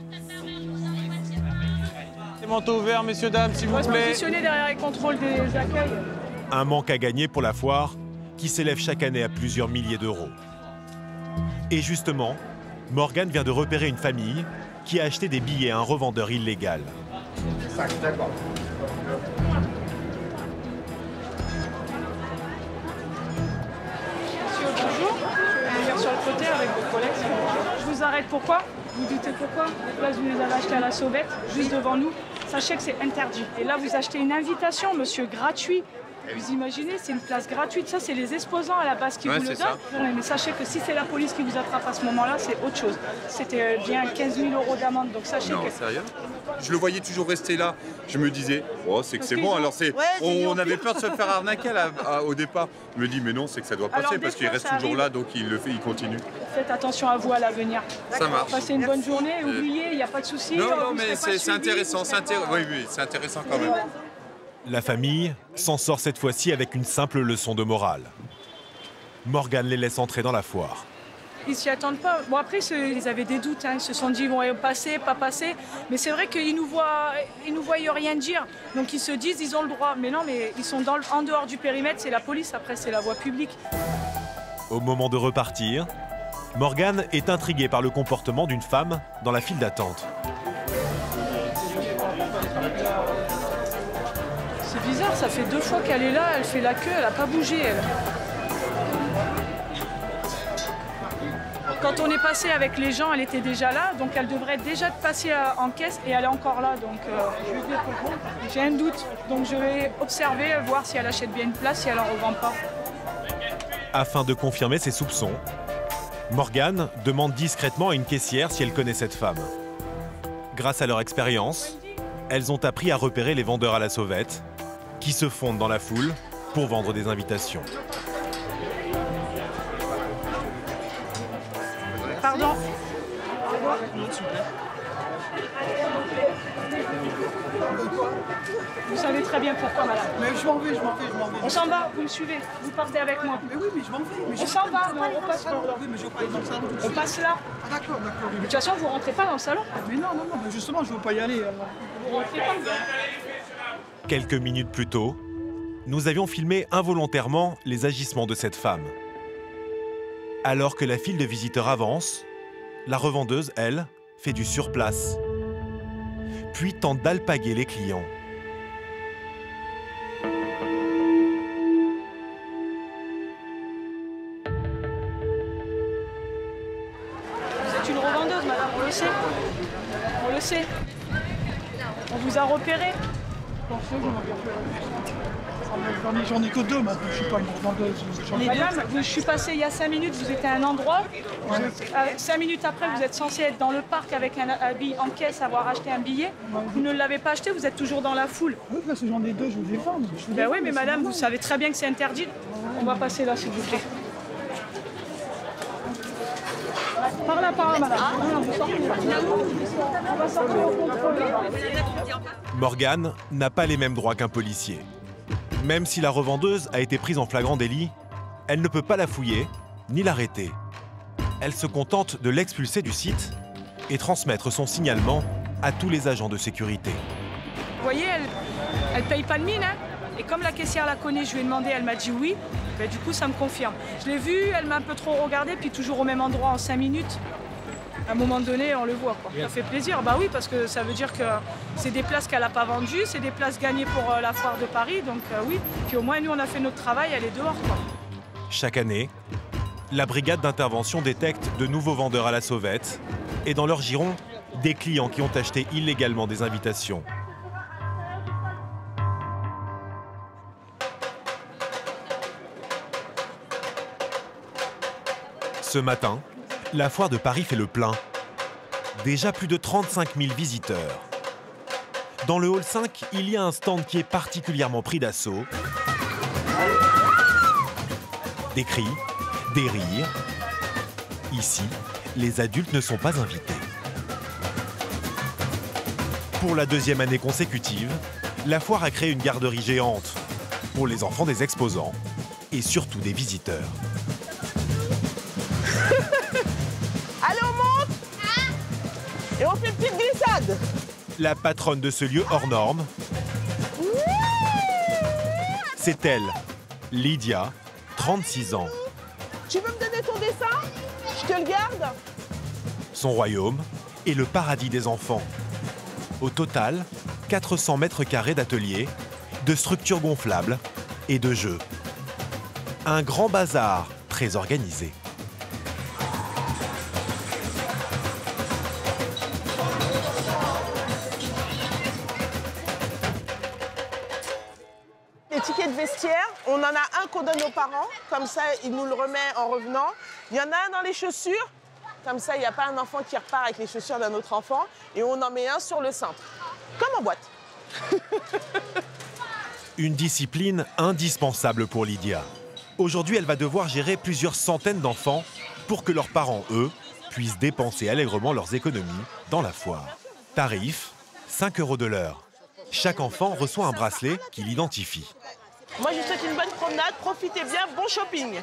Les manteaux ouverts, messieurs, dames, s'il vous plaît. On va se positionner derrière les contrôles des accueils. Un manque à gagner pour la foire, qui s'élève chaque année à plusieurs milliers d'euros. Et justement, Morgane vient de repérer une famille qui a acheté des billets à un revendeur illégal. D'accord. Monsieur, bonjour. Je vais venir sur le côté avec vos collègues. Je vous arrête pourquoi? Vous doutez pourquoi? Les places, vous les avez achetées à la sauvette, juste devant nous. Sachez que c'est interdit. Et là, vous achetez une invitation, monsieur, gratuit. Vous imaginez, c'est une place gratuite. Ça, c'est les exposants à la base qui vous le donnent. Mais sachez que si c'est la police qui vous attrape à ce moment-là, c'est autre chose. C'était bien 15 000 € d'amende. Donc sachez non, que... sérieux? Je le voyais toujours rester là. Je me disais, oh, c'est que c'est bon. Alors on avait peur de se faire arnaquer au départ. Je me dis, mais non, c'est que ça doit passer parce qu'il reste toujours là, donc il le fait, il continue. Faites attention à vous à l'avenir. Ça marche. Passez une bonne journée. Oubliez, il n'y a pas de souci. Non, mais c'est intéressant. Oui, c'est intéressant quand même. La famille s'en sort cette fois-ci avec une simple leçon de morale. Morgane les laisse entrer dans la foire. Ils s'y attendent pas. Bon, après, ils avaient des doutes. Ils se sont dit, ils vont passer, pas passer. Mais c'est vrai qu'ils nous voient rien dire. Donc ils se disent, ils ont le droit. Mais non, mais ils sont en dehors du périmètre. C'est la police, après, c'est la voie publique. Au moment de repartir, Morgane est intriguée par le comportement d'une femme dans la file d'attente. C'est bizarre, ça fait 2 fois qu'elle est là, elle fait la queue, elle n'a pas bougé, elle. Quand on est passé avec les gens, elle était déjà là, donc elle devrait déjà passer en caisse et elle est encore là. Donc j'ai un doute, donc je vais observer, voir si elle achète bien une place, si elle n'en revend pas. Afin de confirmer ses soupçons, Morgane demande discrètement à une caissière si elle connaît cette femme. Grâce à leur expérience, elles ont appris à repérer les vendeurs à la sauvette, qui se fondent dans la foule pour vendre des invitations. Pardon. Vous savez très bien pourquoi, madame. Mais je m'en vais. On s'en va, vous me suivez, vous partez avec moi. Mais oui, mais je m'en vais. On s'en va, mais on repasse là. Oui, mais je vais pas aller dans le salon tout de On suite. passe là. Ah, d'accord. De toute façon, vous rentrez pas dans le salon. Mais non, mais justement, je veux pas y aller. Vous rentrez pas. Quelques minutes plus tôt, nous avions filmé involontairement les agissements de cette femme. Alors que la file de visiteurs avance, la revendeuse, elle, fait du surplace, puis tente d'alpaguer les clients. sait. On le sait. On vous a repéré. J'en ai que 2 maintenant, je suis pas une vendeuse. Madame, je suis passée il y a 5 minutes, vous étiez à un endroit. 5 minutes après, vous êtes censé être dans le parc avec un habit en caisse, avoir acheté un billet. Vous ne l'avez pas acheté, vous êtes toujours dans la foule. Oui, parce que j'en ai 2, je vous défends. Ben oui, mais madame, vous savez très bien que c'est interdit. On va passer là, s'il vous plaît. Par là, madame. On va sortir au contrôle. Morgane n'a pas les mêmes droits qu'un policier. Même si la revendeuse a été prise en flagrant délit, elle ne peut pas la fouiller ni l'arrêter. Elle se contente de l'expulser du site et transmettre son signalement à tous les agents de sécurité. Vous voyez, elle paye pas de mine, hein. Et comme la caissière la connaît, je lui ai demandé, elle m'a dit oui. Ben, du coup, ça me confirme. Je l'ai vue, elle m'a un peu trop regardé, puis toujours au même endroit en 5 minutes. À un moment donné, on le voit, quoi. Ça fait plaisir, bah oui, parce que ça veut dire que c'est des places qu'elle n'a pas vendues, c'est des places gagnées pour la foire de Paris, donc oui. Puis au moins, nous, on a fait notre travail, elle est dehors, quoi. Chaque année, la brigade d'intervention détecte de nouveaux vendeurs à la sauvette et dans leur giron, des clients qui ont acheté illégalement des invitations. Ce matin, la foire de Paris fait le plein. Déjà plus de 35 000 visiteurs. Dans le hall 5, il y a un stand qui est particulièrement pris d'assaut. Des cris, des rires. Ici, les adultes ne sont pas invités. Pour la 2e année consécutive, la foire a créé une garderie géante pour les enfants des exposants et surtout des visiteurs. Allez, on monte et on fait une petite glissade. La patronne de ce lieu hors norme, c'est elle, Lydia, 36 ans. Tu veux me donner ton dessin? Je te le garde. Son royaume est le paradis des enfants. Au total, 400 mètres carrés d'ateliers, de structures gonflables et de jeux. Un grand bazar très organisé. Les tickets de vestiaire, on en a un qu'on donne aux parents, comme ça il nous le remet en revenant. Il y en a un dans les chaussures, comme ça il n'y a pas un enfant qui repart avec les chaussures d'un autre enfant. Et on en met un sur le cintre, comme en boîte. Une discipline indispensable pour Lydia. Aujourd'hui, elle va devoir gérer plusieurs centaines d'enfants pour que leurs parents, eux, puissent dépenser allègrement leurs économies dans la foire. Tarif, 5 € de l'heure. Chaque enfant reçoit un bracelet qui l'identifie. Moi, je vous souhaite une bonne promenade, profitez bien, bon shopping.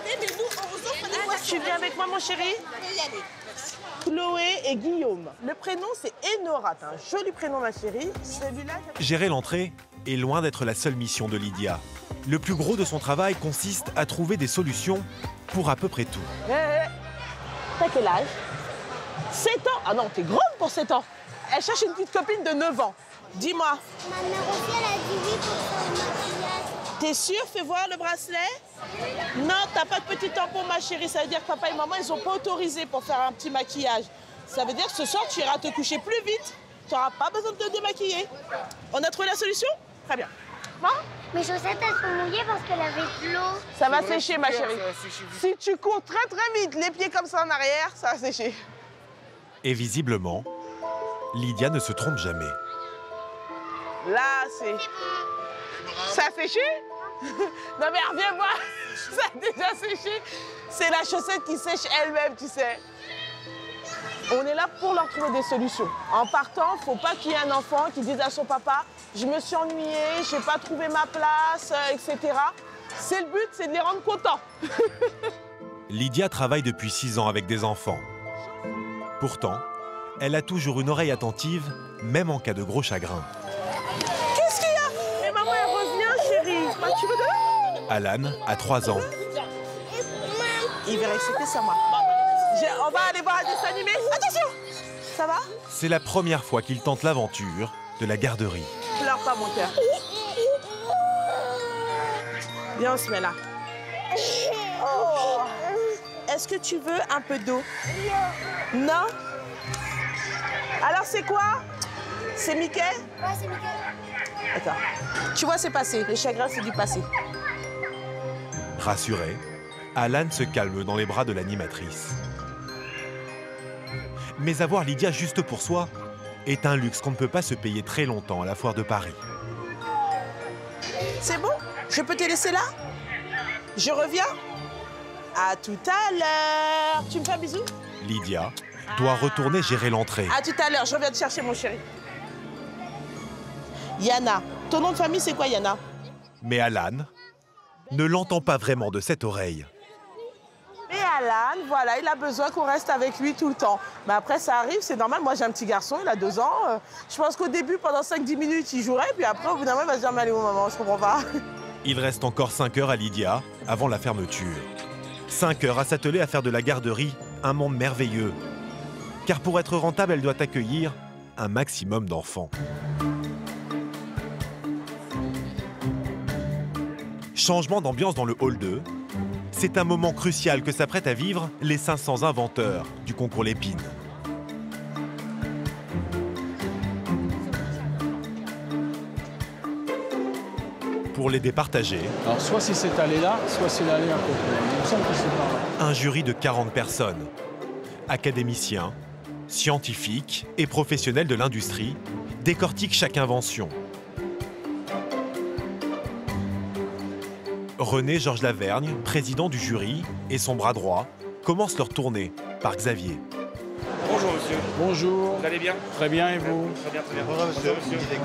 Tu viens avec moi, mon chéri? Chloé et Guillaume. Le prénom, c'est Enora. Un joli prénom, ma chérie. Celui-là... Gérer l'entrée est loin d'être la seule mission de Lydia. Le plus gros de son travail consiste à trouver des solutions pour à peu près tout. T'as quel âge? 7 ans? Ah non, t'es grande pour 7 ans. Elle cherche une petite copine de 9 ans. Dis-moi. Ma mère aussi, elle a dit oui pour faire le maquillage. T'es sûre? Fais voir le bracelet. Non, t'as pas de petit tampon, ma chérie. Ça veut dire que papa et maman, ils ont pas autorisé pour faire un petit maquillage. Ça veut dire que ce soir, tu iras te coucher plus vite. Tu n'auras pas besoin de te démaquiller. On a trouvé la solution? Très bien. Bon? Mes chaussettes, elles sont mouillées parce qu'elle avait de l'eau. Ça va sécher, ma chérie. Si tu cours très très vite, les pieds comme ça en arrière, ça va sécher. Et visiblement, Lydia ne se trompe jamais. Là, c'est... Ça a séché? Non mais reviens voir, ça a déjà séché. C'est la chaussette qui sèche elle-même, tu sais. On est là pour leur trouver des solutions. En partant, faut pas qu'il y ait un enfant qui dise à son papa « Je me suis ennuyée, j'ai pas trouvé ma place, etc. » C'est le but, c'est de les rendre contents. Lydia travaille depuis 6 ans avec des enfants. Pourtant, elle a toujours une oreille attentive, même en cas de gros chagrin. Qu'est-ce qu'il y a? Mais maman, elle revient, chérie. Bah, tu veux de... Alan a 3 ans. Il verrait que c'était ça, moi. On va aller voir un dessin animé. Attention! Ça va? C'est la première fois qu'il tente l'aventure de la garderie. Pleure pas, mon cœur. Viens, on se met là. Oh. Est-ce que tu veux un peu d'eau? Non? Alors, c'est quoi? C'est Mickey? Ouais, c'est Mickey. Attends. Tu vois, c'est passé. Le chagrin, c'est du passé. Rassuré, Alan se calme dans les bras de l'animatrice. Mais avoir Lydia juste pour soi est un luxe qu'on ne peut pas se payer très longtemps à la foire de Paris. C'est bon? Je peux te laisser là? Je reviens? À tout à l'heure. Tu me fais un bisou? Lydia doit retourner gérer l'entrée. À tout à l'heure. Je reviens te chercher, mon chéri. Yana. Ton nom de famille, c'est quoi, Yana? Mais Alan ne l'entend pas vraiment de cette oreille. Et Alan, voilà, il a besoin qu'on reste avec lui tout le temps. Mais après, ça arrive, c'est normal. Moi, j'ai un petit garçon, il a 2 ans. Je pense qu'au début, pendant 5-10 minutes, il jouerait. Puis après, au bout d'un moment, il va se dire, mais allez où, maman, je comprends pas. Il reste encore 5 heures à Lydia avant la fermeture. 5 heures à s'atteler à faire de la garderie un monde merveilleux. Car pour être rentable, elle doit accueillir un maximum d'enfants. Changement d'ambiance dans le hall 2. C'est un moment crucial que s'apprêtent à vivre les 500 inventeurs du concours Lépine. Pour les départager, alors soit c'est cette allée-là, soit c'est l'allée à côté. Il me semble que c'est par là. Un jury de 40 personnes, académiciens, scientifiques et professionnels de l'industrie, décortiquent chaque invention. René Georges Lavergne, président du jury, et son bras droit commencent leur tournée par Xavier. Bonjour monsieur. Bonjour. Vous allez bien? Très bien, et vous? Très bien, très bien. Bonjour monsieur.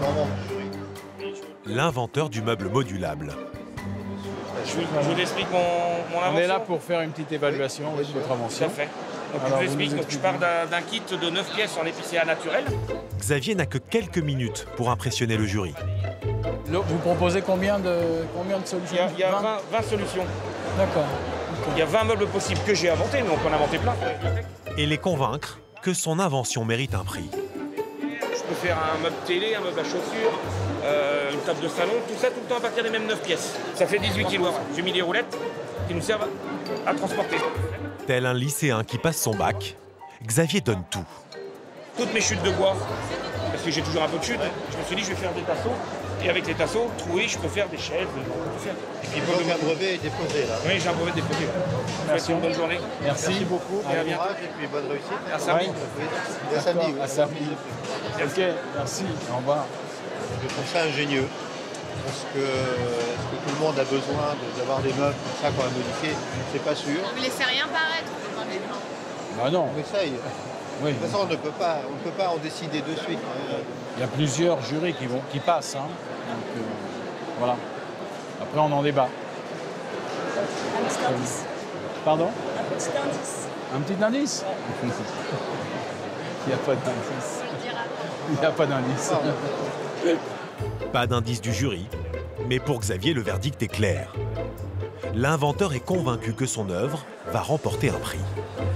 L'inventeur du meuble modulable. Je vous explique mon invention. On est là pour faire une petite évaluation de votre invention. Tout à fait. Donc, je vous explique. Donc, je pars d'un kit de 9 pièces en épicéa naturel. Xavier n'a que quelques minutes pour impressionner le jury. Vous proposez combien de solutions? Il y a 20 solutions. D'accord. Il y a 20 meubles possibles que j'ai inventés, mais on peut en inventer plein. Et les convaincre que son invention mérite un prix. Je peux faire un meuble télé, un meuble à chaussures, une table de salon, tout ça tout le temps à partir des mêmes 9 pièces. Ça fait 18 kilos. J'ai mis des roulettes qui nous servent à transporter. Tel un lycéen qui passe son bac, Xavier donne tout. Toutes mes chutes de bois, parce que j'ai toujours un peu de chute, je me suis dit je vais faire des tasseaux. Et avec les tasseaux troués, je peux faire des chaises. Et puis donc un brevet est déposé là. Oui, j'ai un brevet déposé. Merci. Une bonne journée. Merci beaucoup. Et à bientôt. Et puis bonne réussite. À samedi. À samedi. À samedi. Ok, merci. Au revoir. Je trouve ça ingénieux. Parce que est-ce que tout le monde a besoin d'avoir des meubles comme ça qu'on va modifier? C'est pas sûr. Ne laissez rien paraître. Bah non. On essaye. Oui. De toute façon, on ne peut pas en décider de suite. Il y a plusieurs jurys qui passent. Hein. Donc, voilà. Après, on en débat. Un petit indice. Pardon? Un petit indice. Un petit indice? Il n'y a pas d'indice. Il n'y a pas d'indice. Pas d'indice du jury, mais pour Xavier, le verdict est clair. L'inventeur est convaincu que son œuvre va remporter un prix.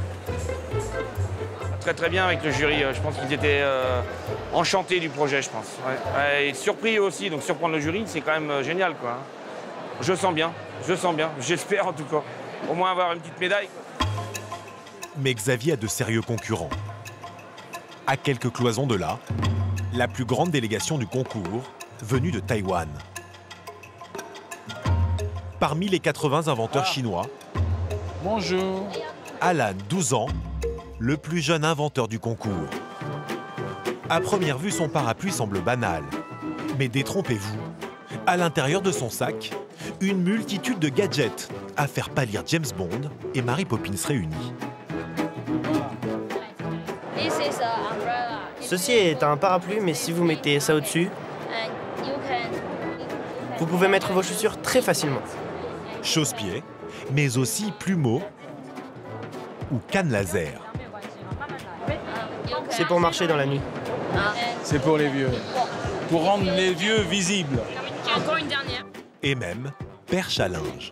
Très très bien avec le jury, je pense qu'ils étaient enchantés du projet, je pense. Ouais. Et surpris aussi, donc surprendre le jury, c'est quand même génial, quoi. Je sens bien, j'espère en tout cas. Au moins avoir une petite médaille. Mais Xavier a de sérieux concurrents. À quelques cloisons de là, la plus grande délégation du concours, venue de Taïwan. Parmi les 80 inventeurs chinois, bonjour. Alan, 12 ans, le plus jeune inventeur du concours. À première vue, son parapluie semble banal. Mais détrompez-vous, à l'intérieur de son sac, une multitude de gadgets à faire pâlir James Bond et Mary Poppins réunis. Ceci est un parapluie, mais si vous mettez ça au-dessus, vous pouvez mettre vos chaussures très facilement. Chausse-pied, mais aussi plumeau ou canne laser. C'est pour marcher dans la nuit. C'est pour les vieux. Pour rendre les vieux visibles. Encore une dernière. Et même perche à linge.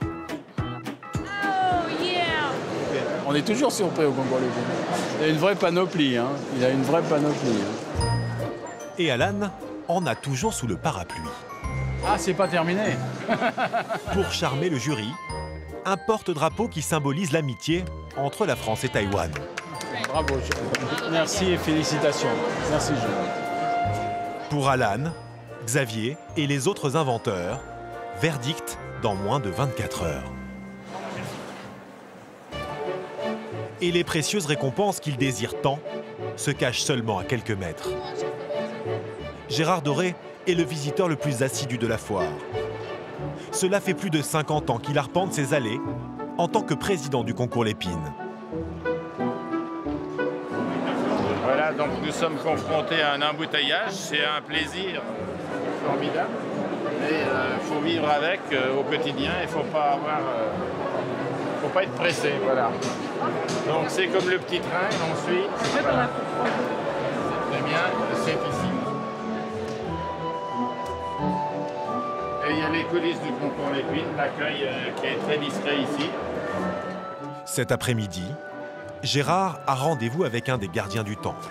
On est toujours surpris au concours Lépine. Il a une vraie panoplie, hein. Il a une vraie panoplie. Et Alan en a toujours sous le parapluie. Ah, c'est pas terminé. Pour charmer le jury, un porte-drapeau qui symbolise l'amitié entre la France et Taïwan. Bravo. Merci et félicitations. Merci, Jules. Pour Alan, Xavier et les autres inventeurs, verdict dans moins de 24 heures. Et les précieuses récompenses qu'ils désirent tant se cachent seulement à quelques mètres. Gérard Doré est le visiteur le plus assidu de la foire. Cela fait plus de 50 ans qu'il arpente ses allées en tant que président du concours Lépine. Voilà, donc nous sommes confrontés à un embouteillage, c'est un plaisir formidable. Mais il faut vivre avec au quotidien, il ne faut pas être pressé, voilà. Donc c'est comme le petit train, on suit. Très bien, c'est ici. Et il y a les coulisses du concours Lépine, l'accueil qui est très discret ici. Cet après-midi, Gérard a rendez-vous avec un des gardiens du temple.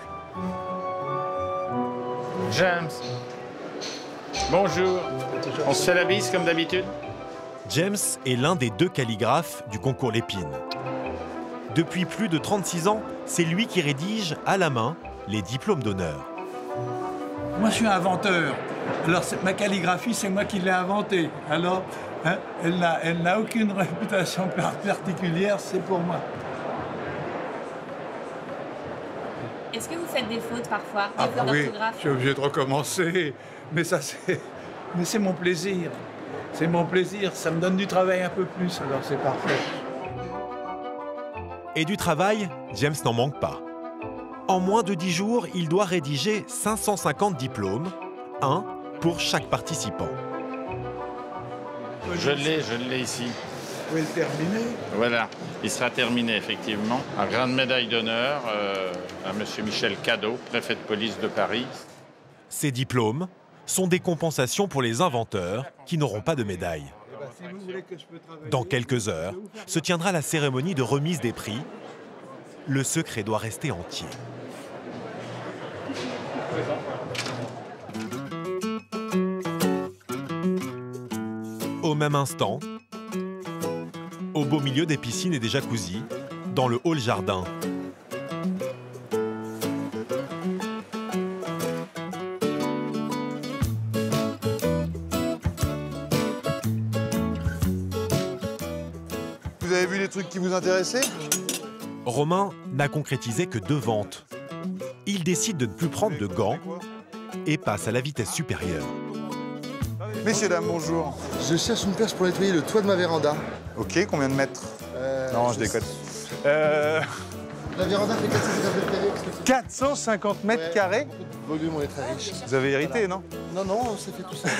James, bonjour. On se fait la bise comme d'habitude? James est l'un des 2 calligraphes du concours Lépine. Depuis plus de 36 ans, c'est lui qui rédige à la main les diplômes d'honneur. Moi, je suis inventeur. Alors, ma calligraphie, c'est moi qui l'ai inventée. Alors, hein, elle n'a aucune réputation particulière, c'est pour moi. Est-ce que vous faites des fautes parfois, des fautes oui, d'orthographe? Je suis obligé de recommencer. Mais ça, c'est mon plaisir. C'est mon plaisir. Ça me donne du travail un peu plus, alors c'est parfait. Et du travail, James n'en manque pas. En moins de 10 jours, il doit rédiger 550 diplômes, un pour chaque participant. Je l'ai ici. Vous pouvez le terminer? Voilà, il sera terminé effectivement. Un grande médaille d'honneur à M. Michel Cadot, préfet de police de Paris. Ces diplômes sont des compensations pour les inventeurs qui n'auront pas de médaille. Dans quelques heures, se tiendra la cérémonie de remise des prix. Le secret doit rester entier. Au même instant, au beau milieu des piscines et des jacuzzis, dans le hall jardin. Vous avez vu les trucs qui vous intéressaient? Romain n'a concrétisé que 2 ventes. Il décide de ne plus prendre de gants et passe à la vitesse supérieure. Messieurs, dames, bonjour. Je cherche une perche pour nettoyer le toit de ma véranda. Ok, combien de mètres? Non, je déconne. La véranda fait 450 mètres carrés. 450 mètres carrés? Volume, on est très riche. Vous avez hérité, voilà. Non, on s'est fait tout ça.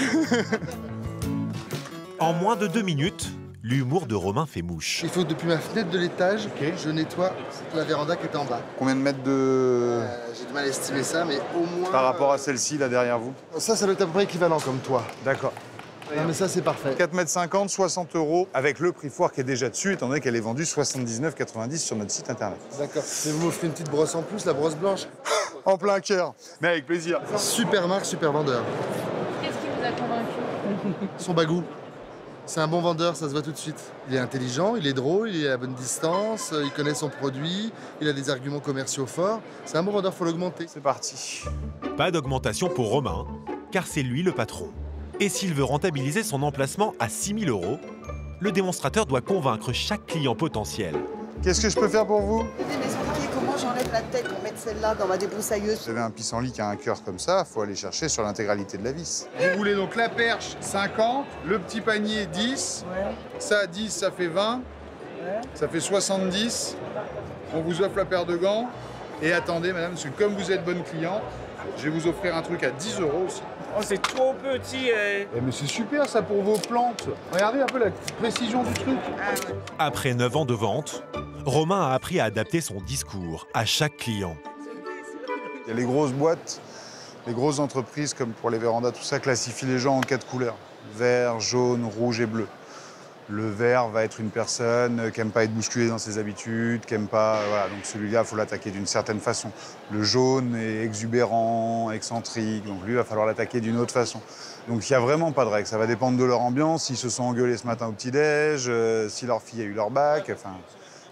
En moins de 2 minutes, l'humour de Romain fait mouche. Il faut que depuis ma fenêtre de l'étage, je nettoie la véranda qui est en bas. Combien de mètres de... J'ai du mal à estimer ça, mais au moins... Par rapport à celle-ci, là, derrière vous? Ça doit être à peu près équivalent comme toi. D'accord. Non, mais ça, c'est parfait. 4,50 m, 60 €, avec le prix foire qui est déjà dessus, étant donné qu'elle est vendue 79,90 sur notre site internet. D'accord. Mais vous m'offrez une petite brosse en plus, la brosse blanche? En plein cœur, mais avec plaisir. Super marque, super vendeur. Qu'est-ce qui vous a convaincu? Son bagou. C'est un bon vendeur, ça se voit tout de suite. Il est intelligent, il est drôle, il est à bonne distance, il connaît son produit, il a des arguments commerciaux forts. C'est un bon vendeur, faut l'augmenter. C'est parti. Pas d'augmentation pour Romain, car c'est lui le patron. Et s'il veut rentabiliser son emplacement à 6 000 €, le démonstrateur doit convaincre chaque client potentiel. Qu'est-ce que je peux faire pour vous? Comment j'enlève la tête pour mettre celle-là dans ma débroussailleuse? Vous avez un pissenlit qui a un cœur comme ça, il faut aller chercher sur l'intégralité de la vis. Vous voulez donc la perche 50, le petit panier 10, ça 10, ça fait 20, ça fait 70. On vous offre la paire de gants. Et attendez, madame, parce que comme vous êtes bonne cliente, je vais vous offrir un truc à 10 € aussi. Oh, c'est trop petit. Mais c'est super ça pour vos plantes. Regardez un peu la précision du truc. Après 9 ans de vente, Romain a appris à adapter son discours à chaque client. Il y a les grosses boîtes, les grosses entreprises comme pour les vérandas, tout ça classifie les gens en 4 couleurs. Vert, jaune, rouge et bleu. Le vert va être une personne qui n'aime pas être bousculée dans ses habitudes, qui n'aime pas... Voilà, donc celui-là, il faut l'attaquer d'une certaine façon. Le jaune est exubérant, excentrique, donc lui, il va falloir l'attaquer d'une autre façon. Donc il n'y a vraiment pas de règle, ça va dépendre de leur ambiance, s'ils se sont engueulés ce matin au petit-déj, si leur fille a eu leur bac, enfin...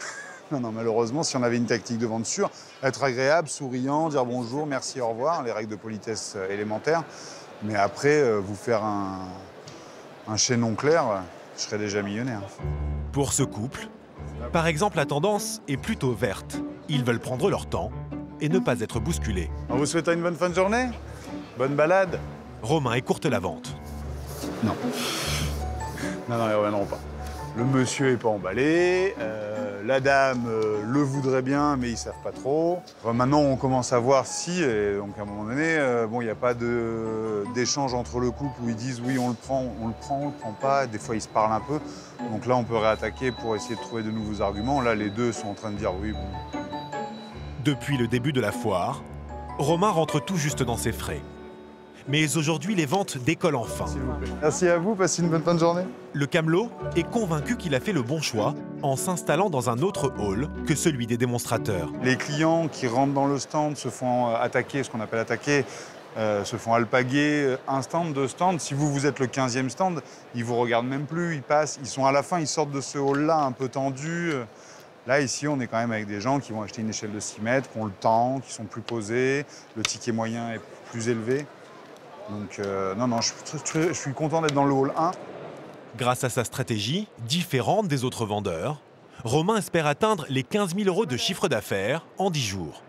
Non, malheureusement, si on avait une tactique de vente sûre, être agréable, souriant, dire bonjour, merci, au revoir, les règles de politesse élémentaires. Mais après, vous faire un chaînon clair, je serais déjà millionnaire. Pour ce couple, par exemple, la tendance est plutôt verte. Ils veulent prendre leur temps et ne pas être bousculés. En vous souhaitant une bonne fin de journée, bonne balade. Romain écourte la vente. Non. Non, ils ne reviendront pas. Le monsieur n'est pas emballé, la dame le voudrait bien, mais ils ne savent pas trop. Enfin, maintenant, on commence à voir si, et donc à un moment donné, bon, il n'y a pas d'échange entre le couple où ils disent oui, on le prend, on le prend pas. Des fois, ils se parlent un peu. Donc là, on peut réattaquer pour essayer de trouver de nouveaux arguments. Là, les deux sont en train de dire oui, bon. Depuis le début de la foire, Romain rentre tout juste dans ses frais. Mais aujourd'hui, les ventes décollent enfin. Merci à vous, passez une bonne fin de journée. Le camelot est convaincu qu'il a fait le bon choix en s'installant dans un autre hall que celui des démonstrateurs. Les clients qui rentrent dans le stand se font attaquer, ce qu'on appelle attaquer, se font alpaguer un stand, deux stands. Si vous êtes le 15e stand, ils vous regardent même plus, ils passent, ils sont à la fin, ils sortent de ce hall-là un peu tendu. Là, ici, on est quand même avec des gens qui vont acheter une échelle de 6 mètres, qui ont le temps, qui sont plus posés, le ticket moyen est plus élevé. Donc non, je suis content d'être dans le hall 1. Grâce à sa stratégie, différente des autres vendeurs, Romain espère atteindre les 15 000 € de chiffre d'affaires en 10 jours.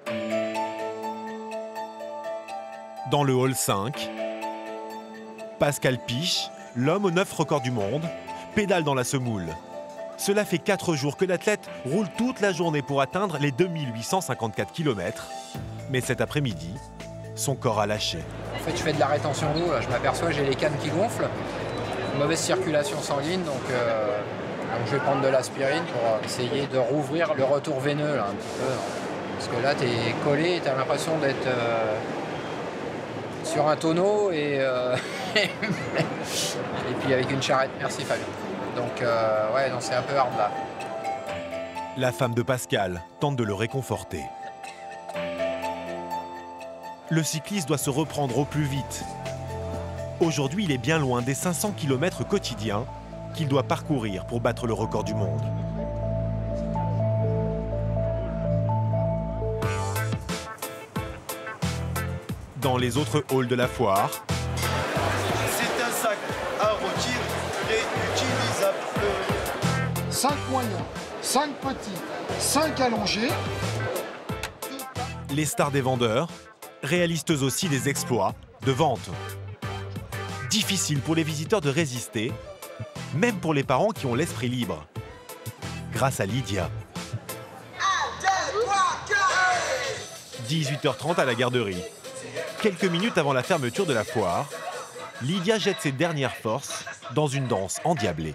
Dans le hall 5, Pascal Piche, l'homme aux 9 records du monde, pédale dans la semoule. Cela fait 4 jours que l'athlète roule toute la journée pour atteindre les 2854 km. Mais cet après-midi, son corps a lâché. En fait, je fais de la rétention d'eau, là. Je m'aperçois que j'ai les cannes qui gonflent, mauvaise circulation sanguine, donc je vais prendre de l'aspirine pour essayer de rouvrir le retour veineux là, un petit peu. Parce que là, tu es collé et tu as l'impression d'être sur un tonneau et puis avec une charrette. Merci Fabien. Donc ouais, non, c'est un peu hard là. La femme de Pascal tente de le réconforter. Le cycliste doit se reprendre au plus vite. Aujourd'hui, il est bien loin des 500 km quotidiens qu'il doit parcourir pour battre le record du monde. Dans les autres halls de la foire, c'est un sac à rôtir réutilisable. 5 moyens, 5 petits, 5 allongés. les stars des vendeurs réalisent eux aussi des exploits de vente. Difficile pour les visiteurs de résister, même pour les parents qui ont l'esprit libre. Grâce à Lydia. 18h30 à la garderie. Quelques minutes avant la fermeture de la foire, Lydia jette ses dernières forces dans une danse endiablée.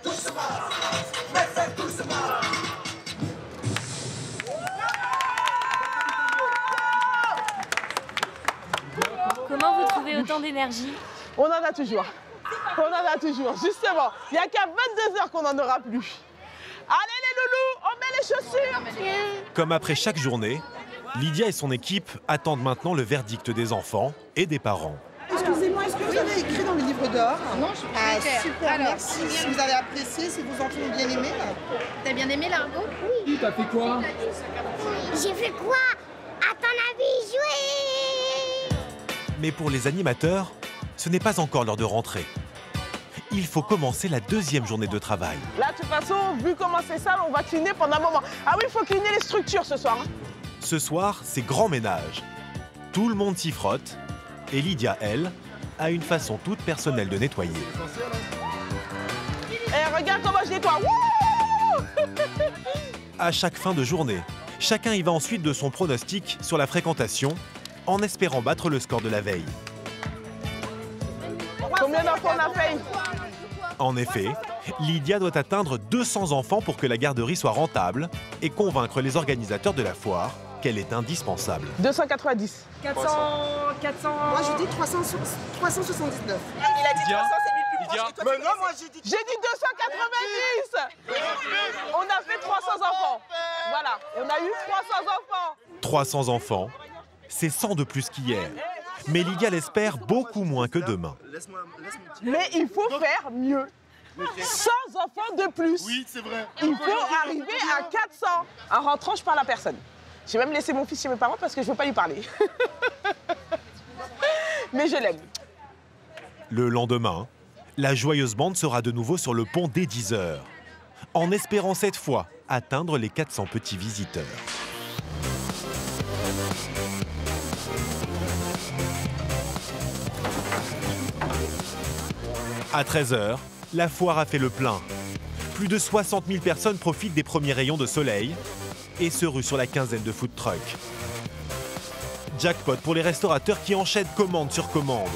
Comment vous trouvez autant d'énergie? On en a toujours. On en a toujours, justement. Il n'y a qu'à 22h qu'on n'en aura plus. Allez les loulous, on met les chaussures. Comme après chaque journée, Lydia et son équipe attendent maintenant le verdict des enfants et des parents. Excusez-moi, est-ce que vous avez écrit dans le livre d'or? Non, je suis super. Super, alors, merci. Si vous avez apprécié, si vos enfants ont bien aimé. T'as bien aimé l'argot? Oui. T'as fait quoi? J'ai fait quoi? À ton avis, jouer? Mais pour les animateurs, ce n'est pas encore l'heure de rentrer. Il faut commencer la deuxième journée de travail. Là, de toute façon, vu comment c'est sale, on va cleaner pendant un moment. Ah oui, il faut cleaner les structures ce soir. Ce soir, c'est grand ménage. Tout le monde s'y frotte et Lydia, elle, a une façon toute personnelle de nettoyer. Eh, regarde comment je nettoie. Wouh! À chaque fin de journée, chacun y va ensuite de son pronostic sur la fréquentation en espérant battre le score de la veille. Combien d'enfants on a fait? En effet, Lydia doit atteindre 200 enfants pour que la garderie soit rentable et convaincre les organisateurs de la foire qu'elle est indispensable. 290. 400... Moi, je dis 379. Il a dit 300, c'est lui le plus proche. Mais non, moi, j'ai dit 290. On a fait 300 enfants. Voilà, on a eu 300 enfants. 300 enfants, c'est 100 de plus qu'hier. Mais Lydia l'espère beaucoup moins que demain. Mais il faut faire mieux. 100 enfants de plus. Oui, c'est vrai. Il faut arriver à 400. En rentrant, je parle à personne. J'ai même laissé mon fils chez mes parents parce que je ne veux pas lui parler. Mais je l'aime. Le lendemain, la joyeuse bande sera de nouveau sur le pont dès 10 h, en espérant cette fois atteindre les 400 petits visiteurs. À 13 h, la foire a fait le plein. Plus de 60 000 personnes profitent des premiers rayons de soleil et se ruent sur la quinzaine de food trucks. Jackpot pour les restaurateurs qui enchaînent commande sur commande.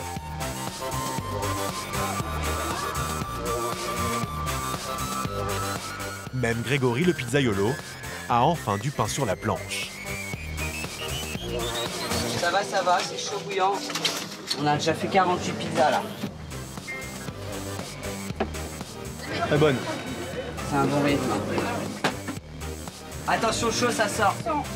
Même Grégory le pizzaiolo a enfin du pain sur la planche. Ça va, c'est chaud bouillant. On a déjà fait 48 pizzas là. Très bonne. C'est un bon rythme. Attention chaud, ça sort.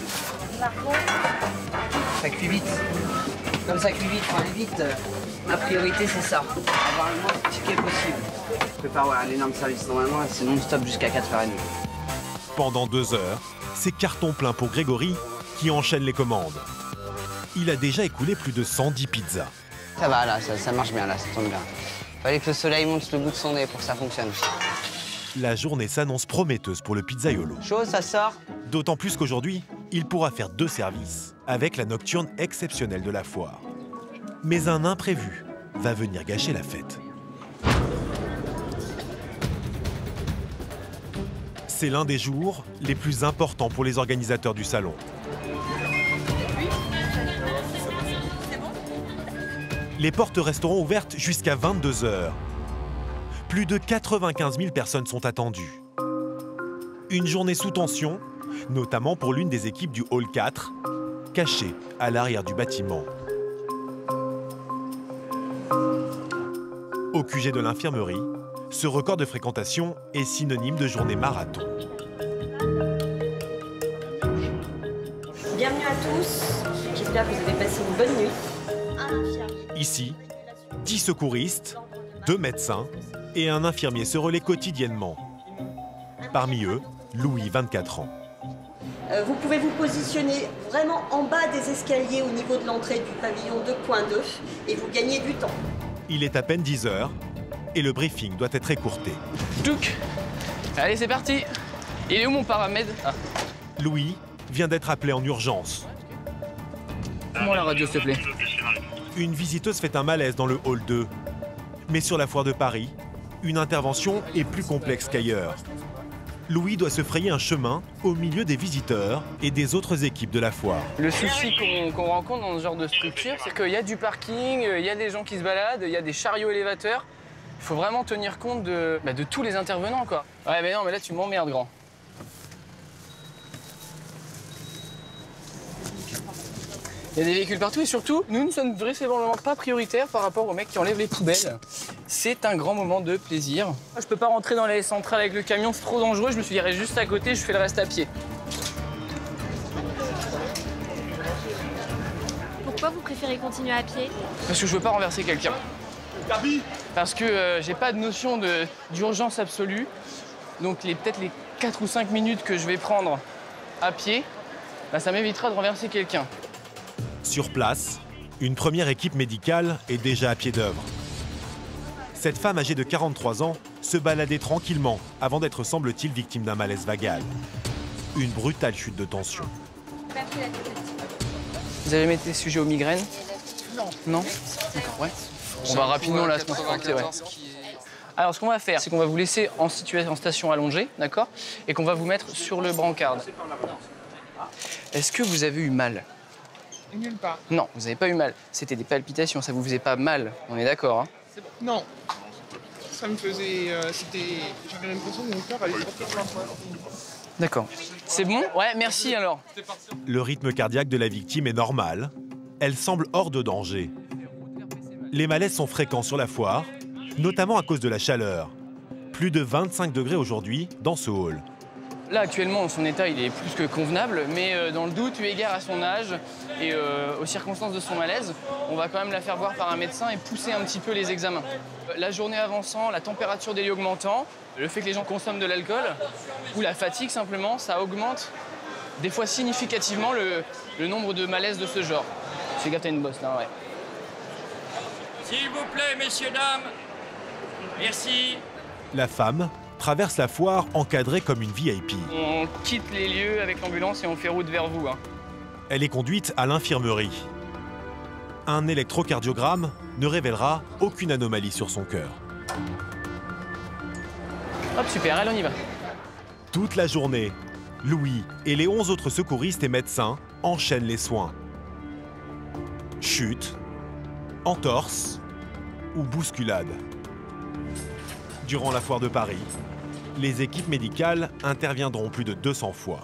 Ça cuit vite. Comme ça cuit vite, faut aller vite. Ma priorité c'est ça. Avoir le moins de tickets possible. Je prépare un énorme service normalement, c'est non-stop jusqu'à 4h30. Pendant 2 heures, c'est carton plein pour Grégory qui enchaîne les commandes. Il a déjà écoulé plus de 110 pizzas. Ça va là, ça marche bien là, ça tombe bien. Fallait que le soleil monte le bout de son nez pour que ça fonctionne. La journée s'annonce prometteuse pour le pizzaiolo. Chaud, ça sort. D'autant plus qu'aujourd'hui, il pourra faire 2 services, avec la nocturne exceptionnelle de la foire. Mais un imprévu va venir gâcher la fête. C'est l'un des jours les plus importants pour les organisateurs du salon. Les portes resteront ouvertes jusqu'à 22 h. Plus de 95 000 personnes sont attendues. Une journée sous tension, notamment pour l'une des équipes du Hall 4, cachée à l'arrière du bâtiment. Au QG de l'infirmerie, ce record de fréquentation est synonyme de journée marathon. Bienvenue à tous, j'espère que vous avez passé une bonne nuit. Ici, 10 secouristes, 2 médecins et un infirmier se relaient quotidiennement. Parmi eux, Louis, 24 ans. Vous pouvez vous positionner vraiment en bas des escaliers au niveau de l'entrée du pavillon 2.2 et vous gagnez du temps. Il est à peine 10 h et le briefing doit être écourté. Touc. Allez, c'est parti. Il est où mon paramède? Louis vient d'être appelé en urgence. Moi la radio, s'il te plaît. Une visiteuse fait un malaise dans le hall 2. Mais sur la foire de Paris, une intervention est plus complexe qu'ailleurs. Louis doit se frayer un chemin au milieu des visiteurs et des autres équipes de la foire. Le souci qu'on rencontre dans ce genre de structure, c'est qu'il y a du parking, il y a des gens qui se baladent, il y a des chariots élévateurs. Il faut vraiment tenir compte de tous les intervenants, quoi. Ouais, mais non, mais là, tu m'emmerdes, grand. Il y a des véhicules partout et surtout, nous ne sommes vraisemblablement pas prioritaires par rapport aux mecs qui enlèvent les poubelles. C'est un grand moment de plaisir. Je peux pas rentrer dans l'allée centrale avec le camion, c'est trop dangereux. Je me suis dit, reste juste à côté, je fais le reste à pied. Pourquoi vous préférez continuer à pied? Parce que je veux pas renverser quelqu'un. Parce que j'ai pas de notion d'urgence absolue. Donc peut-être les 4 ou 5 minutes que je vais prendre à pied, ça m'évitera de renverser quelqu'un. Sur place, une première équipe médicale est déjà à pied d'œuvre. Cette femme âgée de 43 ans se baladait tranquillement avant d'être, semble-t-il, victime d'un malaise vagal. Une brutale chute de tension. Vous avez mis des sujets aux migraines? Non. Non? D'accord, ouais. On va rapidement là se concentrer, ouais. Alors ce qu'on va faire, c'est qu'on va vous laisser en station allongée, d'accord? Et qu'on va vous mettre sur le brancard. Est-ce que vous avez eu mal? Nulle part. Non, vous n'avez pas eu mal. C'était des palpitations, ça vous faisait pas mal. On est d'accord, hein? C'est bon. Non. Ça me faisait... J'avais l'impression que mon cœur allait sortir plein fois. D'accord. C'est bon? Ouais, merci alors. Le rythme cardiaque de la victime est normal. Elle semble hors de danger. Les malaises sont fréquents sur la foire, notamment à cause de la chaleur. Plus de 25 degrés aujourd'hui dans ce hall. Là, actuellement, son état, il est plus que convenable, mais dans le doute, eu égard à son âge et aux circonstances de son malaise, on va quand même la faire voir par un médecin et pousser un petit peu les examens. La journée avançant, la température des lits augmentant, le fait que les gens consomment de l'alcool ou la fatigue, simplement, ça augmente des fois significativement le nombre de malaises de ce genre. Fais gaffe, t'as une bosse, là, ouais. S'il vous plaît, messieurs, dames. Merci. La femme traverse la foire encadrée comme une VIP. On quitte les lieux avec l'ambulance et on fait route vers vous. Hein. Elle est conduite à l'infirmerie. Un électrocardiogramme ne révélera aucune anomalie sur son cœur. Hop, super, allez, on y va. Toute la journée, Louis et les 11 autres secouristes et médecins enchaînent les soins. Chute, entorse ou bousculade. Durant la foire de Paris, les équipes médicales interviendront plus de 200 fois.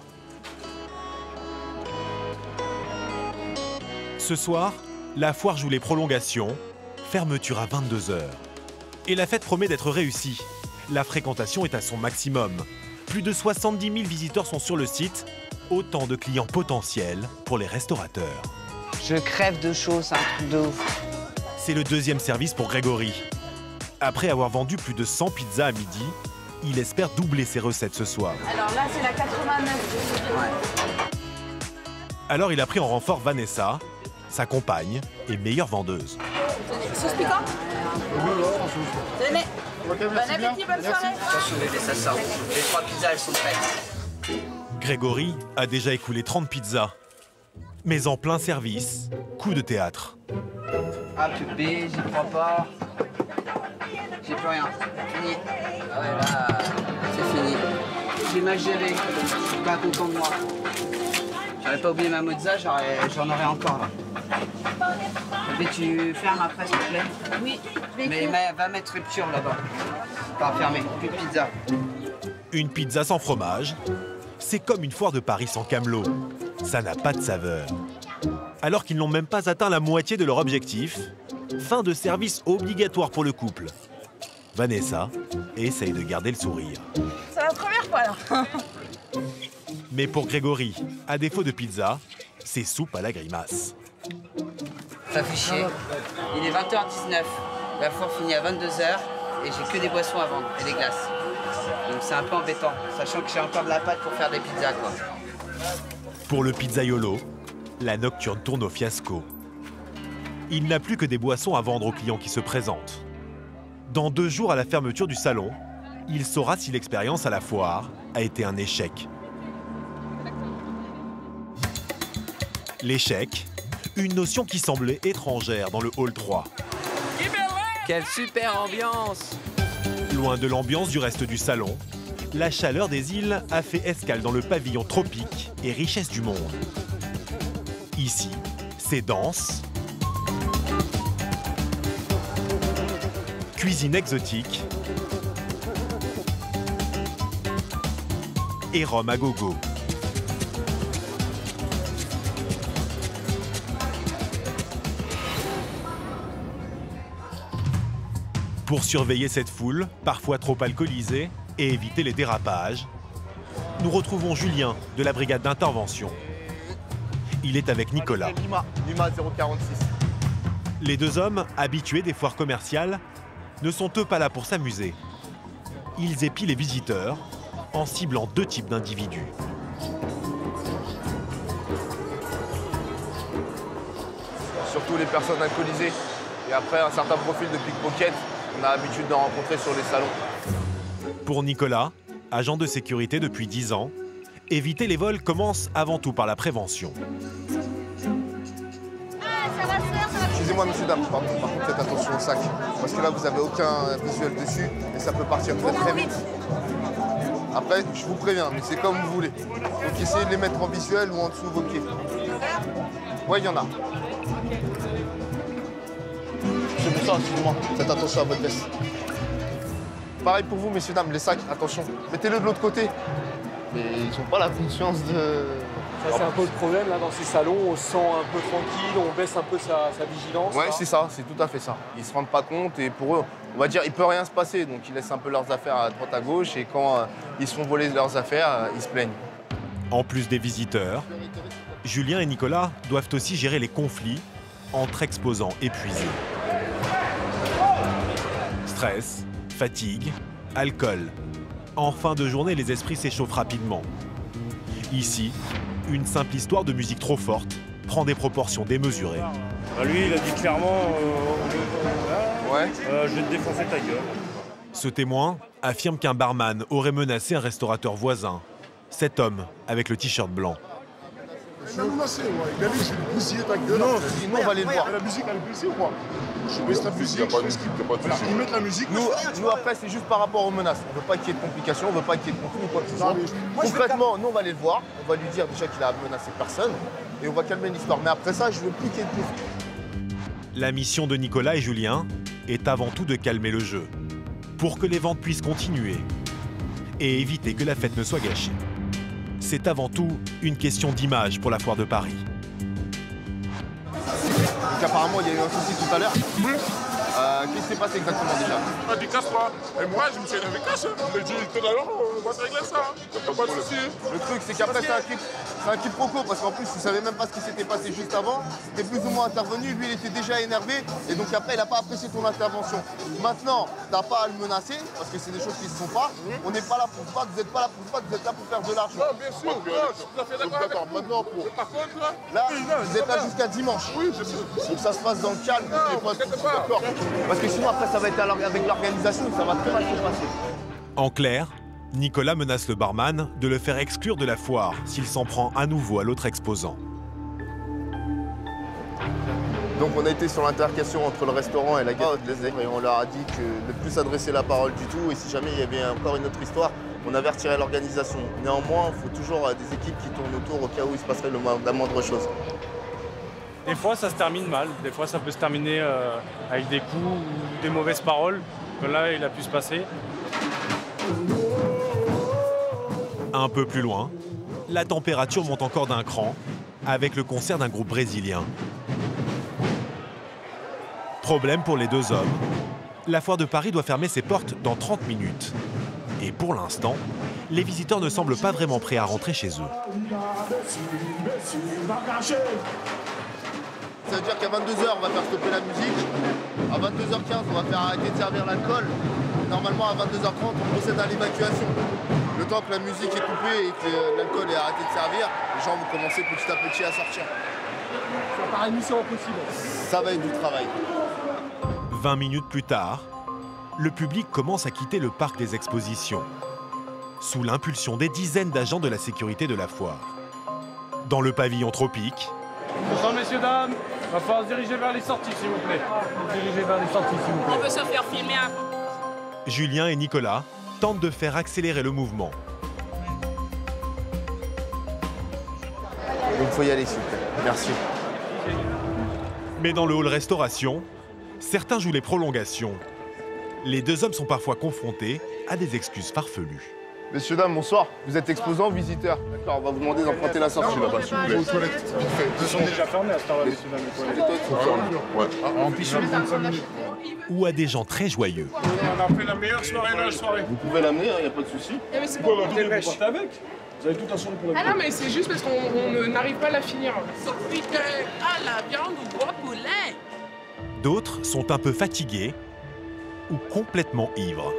Ce soir, la foire joue les prolongations, fermeture à 22 h. Et la fête promet d'être réussie. La fréquentation est à son maximum. Plus de 70 000 visiteurs sont sur le site, autant de clients potentiels pour les restaurateurs. Je crève de chaud, c'est un truc de ouf. C'est le deuxième service pour Grégory. Après avoir vendu plus de 100 pizzas à midi, il espère doubler ses recettes ce soir. Alors là, c'est la 89. Ouais. Alors il a pris en renfort Vanessa, sa compagne et meilleure vendeuse. Sauce piquante? Tenez. Bon appétit, bonne soirée. Attention bébé, ça sort. Les 3 pizzas, elles sont prêtes. Grégory a déjà écoulé 30 pizzas. Mais en plein service, coup de théâtre. Ah bébé, j'y crois pas. J'ai plus rien. Fini. Ah ouais, là, c'est fini. J'ai mal géré. Je suis pas content de moi. J'aurais pas oublié ma mozza, j'en aurais encore là. Mais tu fermes après, s'il te plaît? Oui. Mais va mettre rupture là-bas. Pas fermé, plus de pizza. Une pizza sans fromage, c'est comme une foire de Paris sans camelot. Ça n'a pas de saveur. Alors qu'ils n'ont même pas atteint la moitié de leur objectif, fin de service obligatoire pour le couple. Vanessa essaye de garder le sourire. C'est la première fois là. Mais pour Grégory, à défaut de pizza, c'est soupe à la grimace. Ça fait chier. Il est 20h19. La foire finit à 22h et j'ai que des boissons à vendre et des glaces. Donc c'est un peu embêtant, sachant que j'ai encore de la pâte pour faire des pizzas quoi. Pour le pizzaiolo, la nocturne tourne au fiasco. Il n'a plus que des boissons à vendre aux clients qui se présentent. Dans 2 jours à la fermeture du salon, il saura si l'expérience à la foire a été un échec. L'échec, une notion qui semblait étrangère dans le hall 3. Quelle super ambiance! Loin de l'ambiance du reste du salon, la chaleur des îles a fait escale dans le pavillon tropique et richesse du monde. Ici, c'est danse, cuisine exotique et rhum à gogo. Pour surveiller cette foule, parfois trop alcoolisée, et éviter les dérapages, nous retrouvons Julien de la brigade d'intervention. Il est avec Nicolas. Lima 046. Les 2 hommes, habitués des foires commerciales, ne sont eux pas là pour s'amuser. Ils épient les visiteurs en ciblant 2 types d'individus. Surtout les personnes alcoolisées. Et après, un certain profil de pickpocket, on a l'habitude d'en rencontrer sur les salons. Pour Nicolas, agent de sécurité depuis 10 ans, éviter les vols commence avant tout par la prévention. Excusez-moi, monsieur, dame, par contre, faites attention au sac. Parce que là, vous n'avez aucun visuel dessus et ça peut partir très très vite. Après, je vous préviens, mais c'est comme vous voulez. Donc essayez de les mettre en visuel ou en dessous de vos pieds. Ouais, il y en a. C'est pour ça, excusez-moi, faites attention à votre veste. Pareil pour vous, messieurs, dames, les sacs, attention. Mettez-le de l'autre côté. Mais ils n'ont pas la conscience de... Ça, c'est un peu le problème là dans ces salons, on se sent un peu tranquille, on baisse un peu sa vigilance. Ouais, c'est ça, c'est tout à fait ça. Ils se rendent pas compte et pour eux, on va dire, il peut rien se passer. Donc ils laissent un peu leurs affaires à droite à gauche et quand ils se font voler leurs affaires, ils se plaignent. En plus des visiteurs, Julien et Nicolas doivent aussi gérer les conflits entre exposants épuisés. Stress, fatigue, alcool. En fin de journée, les esprits s'échauffent rapidement. Ici, une simple histoire de musique trop forte prend des proportions démesurées. Lui, il a dit clairement je vais te défoncer ta gueule. Ce témoin affirme qu'un barman aurait menacé un restaurateur voisin. Cet homme avec le t-shirt blanc. Il a menacé, il a dit je vais bousiller ta gueule. Non, sinon on va aller le voir. La musique, elle est blessée ou quoi? Je baisse la musique, je fais ce qu'il faut. Ils mettent la musique. Nous après, c'est juste par rapport aux menaces. On veut pas qu'il y ait de complications, on veut pas qu'il y ait de conflits ou quoi que ce soit. Concrètement, nous on va aller le voir, on va lui dire déjà qu'il a menacé personne et on va calmer l'histoire. Mais après ça, je veux plus qu'il y ait de conflits. La mission de Nicolas et Julien est avant tout de calmer le jeu, pour que les ventes puissent continuer et éviter que la fête ne soit gâchée. C'est avant tout une question d'image pour la foire de Paris. Donc apparemment, il y a eu un souci tout à l'heure. Qu'est-ce qui s'est passé exactement déjà? Il m'a dit casse-toi. Et moi, je me suis énervé casse. Je lui ai dit tout à l'heure, on va se régler ça. Pas de souci. Le truc, c'est qu'après, c'est un quiproquo parce qu'en plus, il ne savait même pas ce qui s'était passé juste avant. Tu es plus ou moins intervenu. Lui, il était déjà énervé. Et donc après, il n'a pas apprécié ton intervention. Maintenant, tu n'as pas à le menacer parce que c'est des choses qui ne se font pas. On n'est pas là pour se battre. Vous n'êtes pas là pour se battre. Vous êtes là pour faire de l'argent. Non, bien sûr. Je suis tout à fait d'accord. Maintenant, par contre, là, vous êtes là jusqu'à dimanche. Oui, je sais. Donc ça se passe dans le calme. D'accord. Parce que sinon, après, ça va être avec l'organisation, ça va très mal se passer. En clair, Nicolas menace le barman de le faire exclure de la foire s'il s'en prend à nouveau à l'autre exposant. Donc on a été sur l'intercation entre le restaurant et la gare et on leur a dit que de ne plus s'adresser la parole du tout et si jamais il y avait encore une autre histoire, on avertirait l'organisation. Néanmoins, il faut toujours des équipes qui tournent autour au cas où il se passerait la moindre chose. Des fois, ça se termine mal. Des fois, ça peut se terminer avec des coups ou des mauvaises paroles. Là, il a pu se passer. Un peu plus loin, la température monte encore d'un cran avec le concert d'un groupe brésilien. Problème pour les deux hommes, la foire de Paris doit fermer ses portes dans 30 minutes. Et pour l'instant, les visiteurs ne semblent pas vraiment prêts à rentrer chez eux. Ça veut dire qu'à 22h, on va faire stopper la musique. À 22h15, on va faire arrêter de servir l'alcool. Normalement, à 22h30, on procède à l'évacuation. Le temps que la musique est coupée et que l'alcool est arrêté de servir, les gens vont commencer petit à petit à sortir. Ça paraît une mission impossible. Ça va être du travail. 20 minutes plus tard, le public commence à quitter le parc des expositions, sous l'impulsion des dizaines d'agents de la sécurité de la foire. Dans le pavillon tropique, Bonsoir messieurs, dames. Il va falloir se diriger vers les sorties, s'il vous plaît. Diriger vers les sorties, s'il vous plaît. On peut se faire filmer un peu. Julien et Nicolas tentent de faire accélérer le mouvement. Il faut y aller, s'il vous plaît. Merci. Mais dans le hall restauration, certains jouent les prolongations. Les deux hommes sont parfois confrontés à des excuses farfelues. Messieurs, dames, bonsoir. Vous êtes exposants ou visiteurs? D'accord, on va vous demander d'emprunter la sortie là-bas, s'il vous plaît. Aux toilettes. Ils sont déjà fermés à cette heure-là, messieurs, dames. Les toilettes sont fermées. Ouais. En piscine, 25 minutes. Ou à des gens très joyeux. On a fait la meilleure soirée de la soirée. Vous pouvez l'amener, il n'y a pas de souci. Mais c'est quoi, Vous partez avec. Vous avez tout un son pour la Ah non, mais c'est juste parce qu'on n'arrive pas à la finir. Ah, la viande ou gros poulet. D'autres sont un peu fatigués ou complètement ivres.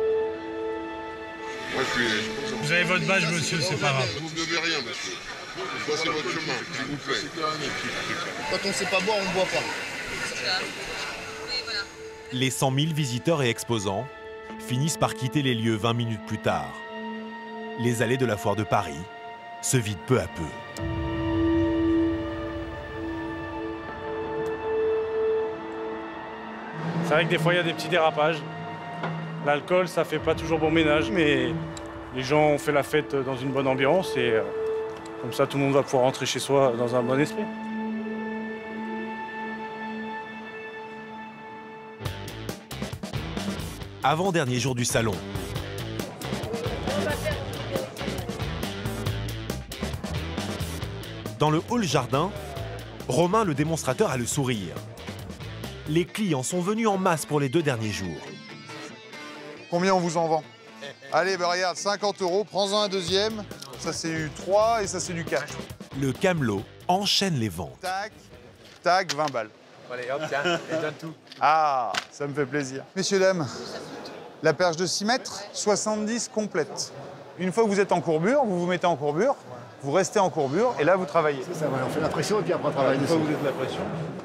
Vous avez votre badge, monsieur, c'est pas grave. Vous ne bevez rien, monsieur. Passez votre chemin, s'il vous plaît. Quand on ne sait pas boire, on ne boit pas. Les 100 000 visiteurs et exposants finissent par quitter les lieux 20 minutes plus tard. Les allées de la foire de Paris se vident peu à peu. C'est vrai que des fois, il y a des petits dérapages. L'alcool, ça fait pas toujours bon ménage, mais les gens ont fait la fête dans une bonne ambiance et comme ça, tout le monde va pouvoir rentrer chez soi dans un bon esprit. Avant-dernier jour du salon. Dans le hall jardin, Romain le démonstrateur a le sourire. Les clients sont venus en masse pour les 2 derniers jours. Combien on vous en vend? Allez, bah regarde, 50 €, prends-en un deuxième. Ça, c'est du 3 et ça, c'est du 4. Le camelot enchaîne les ventes. Tac, tac, 20 balles. Allez, hop, tiens, et donne tout. Ah, ça me fait plaisir. Messieurs, dames, la perche de 6 mètres, 70 complète. Une fois que vous êtes en courbure, vous vous mettez en courbure, vous restez en courbure et là, vous travaillez. C'est ça, ouais, on fait la pression et puis après on travaille Une dessus. fois que vous êtes la pression.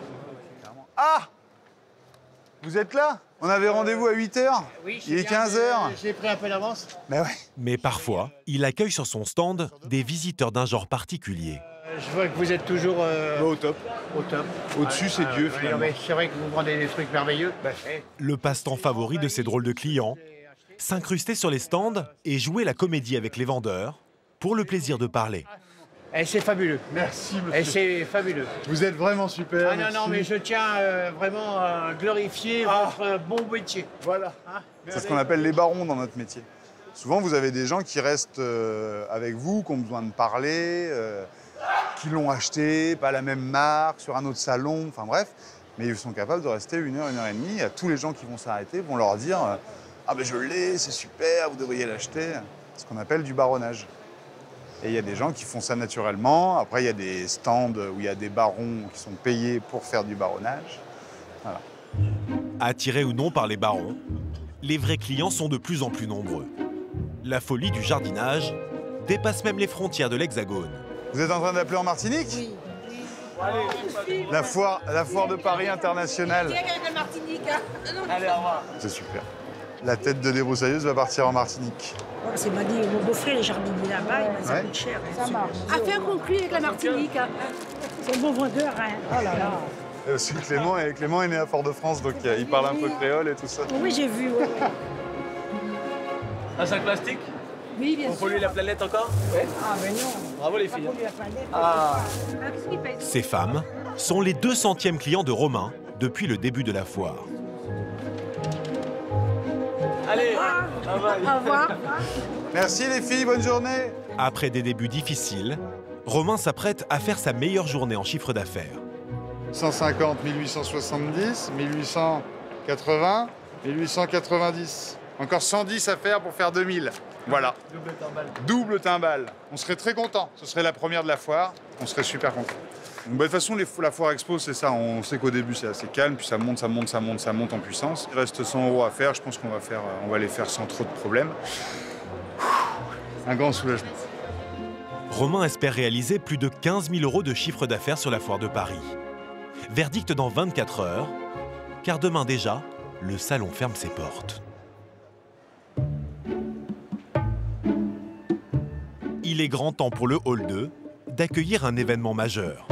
Ah! Vous êtes là? On avait rendez-vous à 8 h. Oui, il est 15 h. J'ai pris un peu d'avance. Mais ouais. Mais parfois, il accueille sur son stand des visiteurs d'un genre particulier. Je vois que vous êtes toujours au top. Au top. Au-dessus, c'est Dieu, finalement. C'est vrai que vous vendez des trucs merveilleux. Le passe-temps favori de ces drôles de clients, s'incruster sur les stands et jouer la comédie avec les vendeurs pour le plaisir de parler. C'est fabuleux. Merci, monsieur. Et c'est fabuleux. Vous êtes vraiment super. Ah non, non, mais je tiens vraiment à glorifier votre bon métier. Voilà. C'est ce qu'on appelle les barons dans notre métier. Souvent, vous avez des gens qui restent avec vous, qui ont besoin de parler, qui l'ont acheté, pas la même marque, sur un autre salon, enfin bref. Mais ils sont capables de rester 1 heure, 1 heure et demie. À tous les gens qui vont s'arrêter vont leur dire « Ah ben je l'ai, c'est super, vous devriez l'acheter ». C'est ce qu'on appelle du baronnage. Et il y a des gens qui font ça naturellement. Après, il y a des stands où il y a des barons qui sont payés pour faire du baronnage. Voilà. Attirés ou non par les barons, les vrais clients sont de plus en plus nombreux. La folie du jardinage dépasse même les frontières de l'Hexagone. Vous êtes en train d'appeler en Martinique? Oui. La foire de Paris internationale. Allez, au revoir. C'est super. La tête de débroussailleuse va partir en Martinique. C'est m'a dit, mon beau-frère est jardinier là-bas, il m'a dit ça coûte cher. Ça marche. Affaire conclue avec la Martinique. C'est un bon vendeur, hein. Oh là là. Aussi Clément est né à Fort-de-France, donc il parle un peu créole et tout ça. Oui, j'ai vu. Ouais. Un sac plastique? Oui, bien sûr. On pollue la planète encore? Ouais. Ah, mais non. Bravo les filles. Ah. Ces femmes sont les 200e clients de Romain depuis le début de la foire. Allez, au revoir. Merci les filles, bonne journée. Après des débuts difficiles, Romain s'apprête à faire sa meilleure journée en chiffre d'affaires. 150, 1870, 1880, 1890. Encore 110 à faire pour faire 2000. Voilà. Double timbale. Double timbale. On serait très content. Ce serait la première de la foire. On serait super content. De toute façon, la foire expo, c'est ça. On sait qu'au début, c'est assez calme, puis ça monte en puissance. Il reste 100 € à faire. Je pense qu'on va les faire sans trop de problèmes. Un grand soulagement. Romain espère réaliser plus de 15 000 € de chiffre d'affaires sur la foire de Paris. Verdict dans 24 heures, car demain déjà, le salon ferme ses portes. Il est grand temps pour le Hall 2 d'accueillir un événement majeur.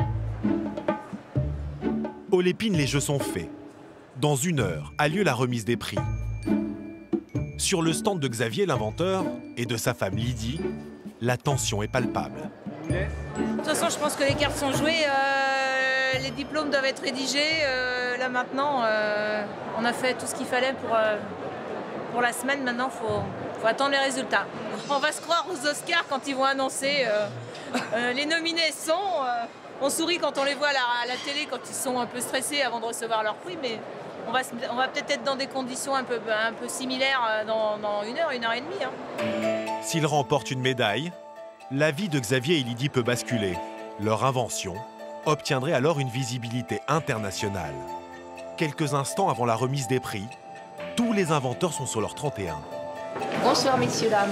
Au Lépine, les jeux sont faits. Dans 1 heure a lieu la remise des prix. Sur le stand de Xavier, l'inventeur, et de sa femme Lydie, la tension est palpable. De toute façon, je pense que les cartes sont jouées. Les diplômes doivent être rédigés. Là maintenant, on a fait tout ce qu'il fallait pour la semaine. Maintenant, faut attendre les résultats. On va se croire aux Oscars quand ils vont annoncer les nominés sont. On sourit quand on les voit à la télé, quand ils sont un peu stressés avant de recevoir leur prix, mais on va peut-être être dans des conditions un peu similaires dans 1 heure, 1 heure et demie. Hein. S'ils remportent une médaille, la vie de Xavier et Lydie peut basculer. Leur invention obtiendrait alors une visibilité internationale. Quelques instants avant la remise des prix, tous les inventeurs sont sur leur 31. Bonsoir, messieurs, dames.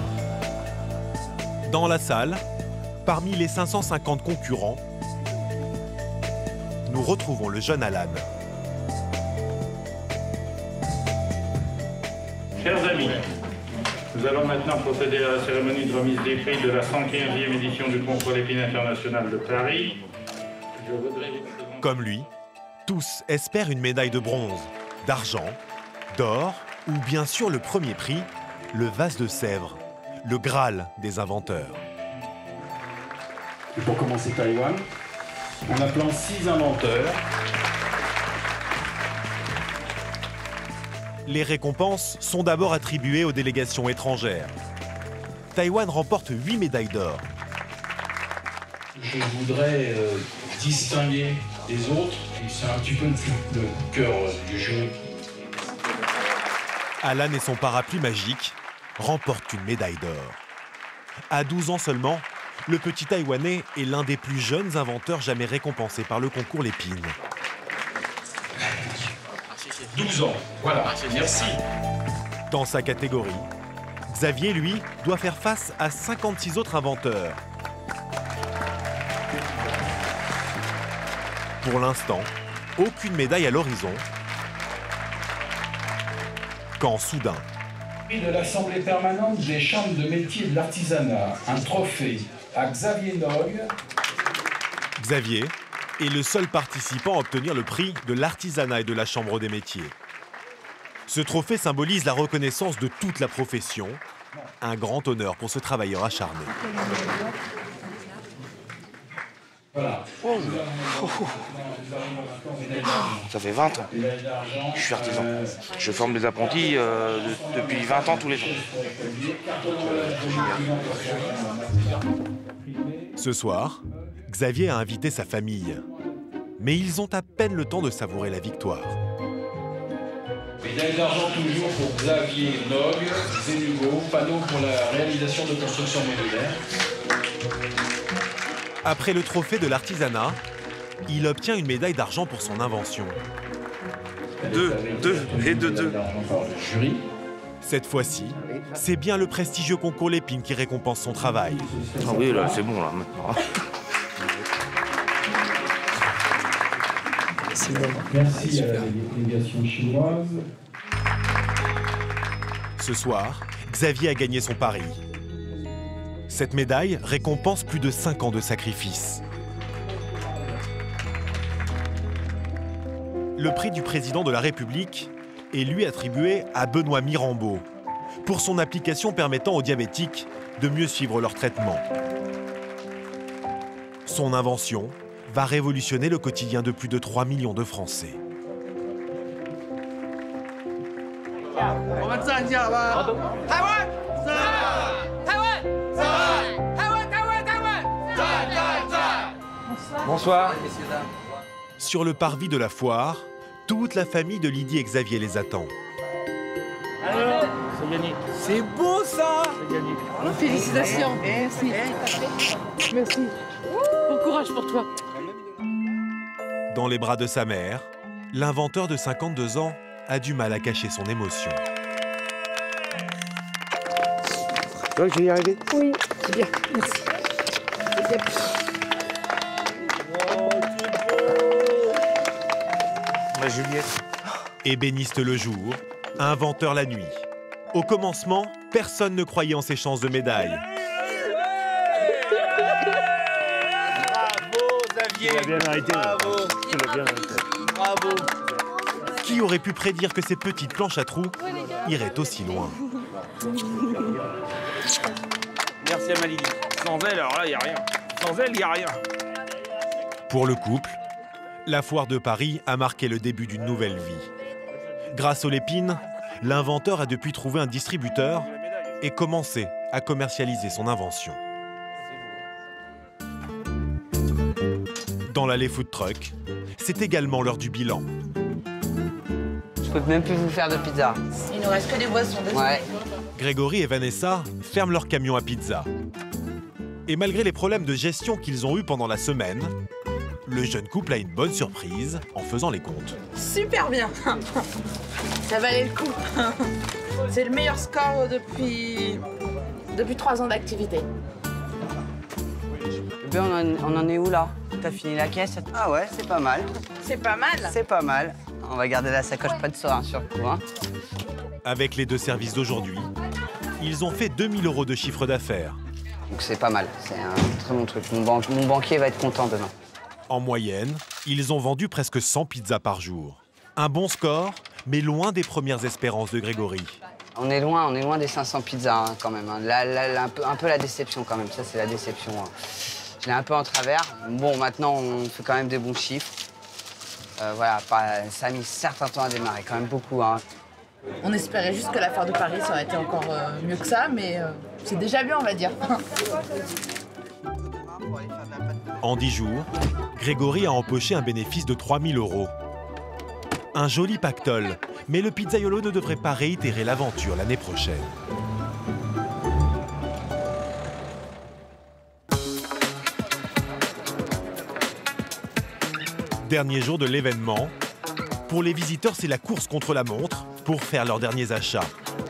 Dans la salle, parmi les 550 concurrents, nous retrouvons le jeune Alan. Chers amis, nous allons maintenant procéder à la cérémonie de remise des prix de la 115e édition du concours Lépine international de Paris. Je voudrais... Comme lui, tous espèrent une médaille de bronze, d'argent, d'or ou bien sûr le premier prix, le vase de Sèvres, le Graal des inventeurs. Et pour commencer Taïwan, en appelant 6 inventeurs. Les récompenses sont d'abord attribuées aux délégations étrangères. Taïwan remporte 8 médailles d'or. Je voudrais distinguer des autres, et c'est un petit peu le cœur du jeu. Alan et son parapluie magique remportent une médaille d'or. À 12 ans seulement, le petit Taïwanais est l'un des plus jeunes inventeurs jamais récompensés par le concours Lépine. 12 ans, voilà, merci. Dans sa catégorie, Xavier, lui, doit faire face à 56 autres inventeurs. Pour l'instant, aucune médaille à l'horizon. Quand soudain... Prix de l'Assemblée permanente des chambres de métiers de l'artisanat, un trophée à Xavier Nogue. Xavier est le seul participant à obtenir le prix de l'artisanat et de la Chambre des métiers. Ce trophée symbolise la reconnaissance de toute la profession, un grand honneur pour ce travailleur acharné. Voilà. Ça fait 20 ans. Je suis artisan. Je forme des apprentis depuis 20 ans tous les jours. Ce soir, Xavier a invité sa famille. Mais ils ont à peine le temps de savourer la victoire. Médaille d'argent toujours pour Xavier Nogue, Zénugo, panneau pour la réalisation de construction modulaire. Après le trophée de l'artisanat, il obtient une médaille d'argent pour son invention. Deux. Cette fois-ci, c'est bien le prestigieux concours Lépine qui récompense son travail. Ah oui, là, c'est bon, là, maintenant. Merci à la délégation chinoise. Ce soir, Xavier a gagné son pari. Cette médaille récompense plus de 5 ans de sacrifice. Le prix du président de la République est lui attribué à Benoît Mirambeau pour son application permettant aux diabétiques de mieux suivre leur traitement. Son invention va révolutionner le quotidien de plus de 3 millions de Français. Bonsoir. Sur le parvis de la foire, toute la famille de Lydie et Xavier les attend. C'est Yannick. C'est beau ça. C'est Yannick. Félicitations. Merci. Merci. Bon courage pour toi. Dans les bras de sa mère, l'inventeur de 52 ans a du mal à cacher son émotion. Tu vois que je vais y arriver? Oui, c'est bien. Merci. C'est bien. Juliette. Ébéniste le jour, inventeur la nuit. Au commencement, personne ne croyait en ses chances de médaille. Bravo Xavier. Tu l'as bien arrêté. Bravo. Tu l'as bien arrêté. Bravo. Qui aurait pu prédire que ces petites planches à trous iraient aussi loin? Merci à Malili. Sans elle, alors là, il n'y a rien. Sans elle, il n'y a rien. Pour le couple, la foire de Paris a marqué le début d'une nouvelle vie. Grâce aux Lépines, l'inventeur a depuis trouvé un distributeur et commencé à commercialiser son invention. Dans l'allée food truck, c'est également l'heure du bilan. Je peux même plus vous faire de pizza. Il nous reste que des boissons, désolé. Ouais. Grégory et Vanessa ferment leur camion à pizza. Et malgré les problèmes de gestion qu'ils ont eus pendant la semaine, le jeune couple a une bonne surprise en faisant les comptes. Super bien. Ça valait le coup. C'est le meilleur score depuis 3 ans d'activité. On en est où là? T'as fini la caisse? Ah ouais, c'est pas mal. C'est pas mal. C'est pas mal. On va garder la sacoche près de soi, hein, sur le coup. Hein. Avec les 2 services d'aujourd'hui, ils ont fait 2000 € de chiffre d'affaires. Donc c'est pas mal, c'est un très bon truc. Mon banquier va être content demain. En moyenne, ils ont vendu presque 100 pizzas par jour. Un bon score, mais loin des premières espérances de Grégory. On est loin des 500 pizzas hein, quand même. Hein. Là, un peu la déception quand même, ça c'est la déception. Hein. Je l'ai un peu en travers. Bon, maintenant on fait quand même des bons chiffres. Voilà, ça a mis certain temps à démarrer, quand même beaucoup. Hein. On espérait juste que la foire de Paris, ça aurait été encore mieux que ça, mais c'est déjà bien, on va dire. En 10 jours, Grégory a empoché un bénéfice de 3 000 €. Un joli pactole, mais le pizzaiolo ne devrait pas réitérer l'aventure l'année prochaine. Dernier jour de l'événement. Pour les visiteurs, c'est la course contre la montre pour faire leurs derniers achats.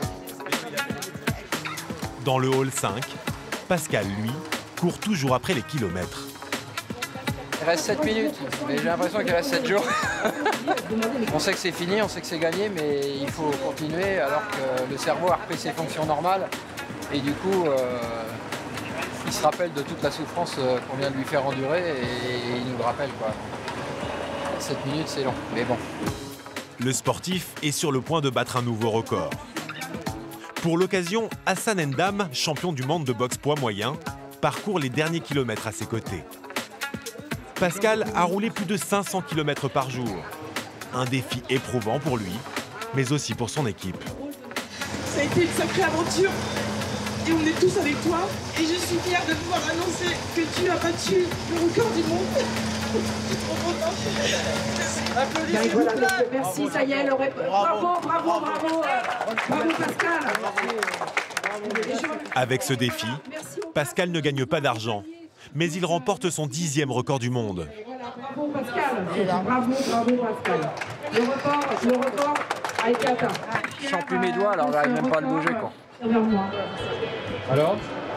Dans le hall 5, Pascal, lui, court toujours après les kilomètres. Il reste 7 minutes, mais j'ai l'impression qu'il reste 7 jours. On sait que c'est fini, on sait que c'est gagné, mais il faut continuer alors que le cerveau a repris ses fonctions normales. Et du coup, il se rappelle de toute la souffrance qu'on vient de lui faire endurer et il nous le rappelle, quoi. 7 minutes, c'est long, mais bon. Le sportif est sur le point de battre un nouveau record. Pour l'occasion, Hassan Ndam, champion du monde de boxe poids moyen, parcourt les derniers kilomètres à ses côtés. Pascal a roulé plus de 500 km par jour. Un défi éprouvant pour lui, mais aussi pour son équipe. Ça a été une sacrée aventure et on est tous avec toi. Et je suis fière de pouvoir annoncer que tu as battu le record du monde. Voilà, merci, ça y est, bravo Pascal. Avec ce défi, Pascal ne gagne pas d'argent, mais il remporte son 10e record du monde. Bravo Pascal, bravo Pascal. Le record a été atteint. Je sens plus mes doigts, alors j'arrive même pas à le bouger, quoi. Alors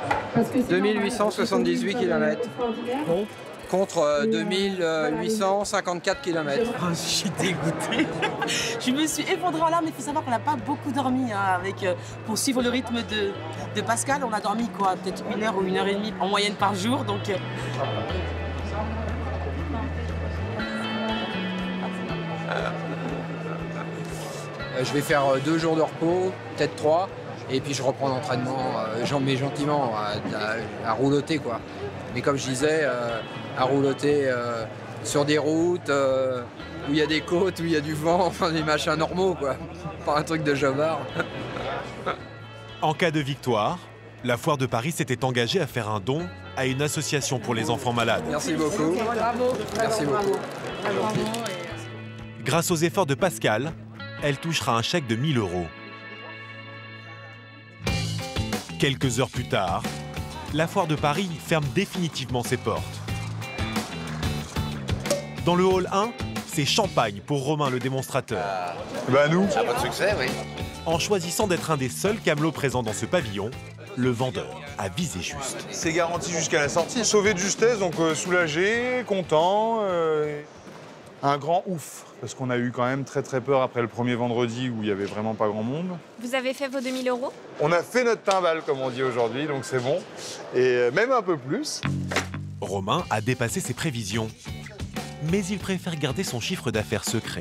2878 km. Contre 2854 km. Oh, je suis dégoûtée. Je me suis effondrée en larmes, mais il faut savoir qu'on n'a pas beaucoup dormi. Hein, pour suivre le rythme de Pascal, on a dormi quoi, peut-être 1 heure ou 1 heure et demie en moyenne par jour. Donc, je vais faire 2 jours de repos, peut-être 3. Et puis je reprends l'entraînement, mais gentiment, à rouloter, quoi. Mais comme je disais, à rouloter sur des routes où il y a des côtes, où il y a du vent, enfin des machins normaux, quoi. Pas un truc de jobard. En cas de victoire, la Foire de Paris s'était engagée à faire un don à une association pour les enfants malades. Merci beaucoup. Bravo. Merci beaucoup. Bravo. Grâce aux efforts de Pascal, elle touchera un chèque de 1 000 €. Quelques heures plus tard, la Foire de Paris ferme définitivement ses portes. Dans le hall 1, c'est champagne pour Romain le démonstrateur. Nous. Ça a pas de succès, oui. En choisissant d'être un des seuls camelots présents dans ce pavillon, le vendeur a visé juste. C'est garanti jusqu'à la sortie. Sauvé de justesse, donc soulagé, content. Un grand ouf, parce qu'on a eu quand même très peur après le premier vendredi où il n'y avait vraiment pas grand monde. Vous avez fait vos 2 000 €? On a fait notre timbale, comme on dit aujourd'hui, donc c'est bon. Et même un peu plus. Romain a dépassé ses prévisions, mais il préfère garder son chiffre d'affaires secret.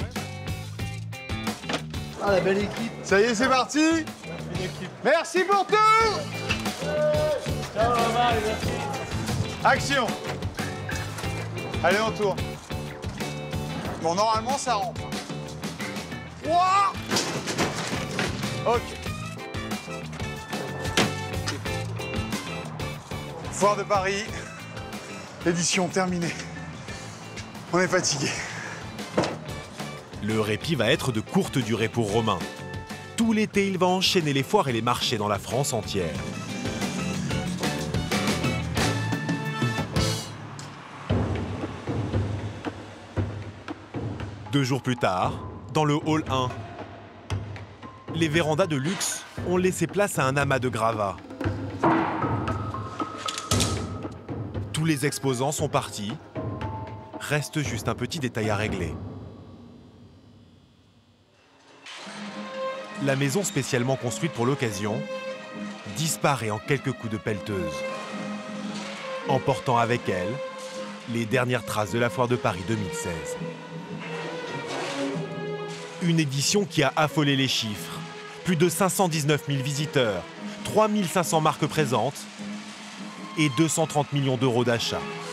Ah, la belle équipe. Ça y est, c'est parti. Merci pour tout. Ciao, Romain, merci. Action. Allez, on tourne. Bon, normalement, ça rentre. Ouah. Ok. Foire de Paris, édition terminée. On est fatigué. Le répit va être de courte durée pour Romain. Tout l'été, il va enchaîner les foires et les marchés dans la France entière. Deux jours plus tard, dans le hall 1, les vérandas de luxe ont laissé place à un amas de gravats. Tous les exposants sont partis. Reste juste un petit détail à régler. La maison spécialement construite pour l'occasion disparaît en quelques coups de pelleteuse, emportant avec elle les dernières traces de la Foire de Paris 2016. Une édition qui a affolé les chiffres. Plus de 519 000 visiteurs, 3 500 marques présentes et 230 millions d'euros d'achats.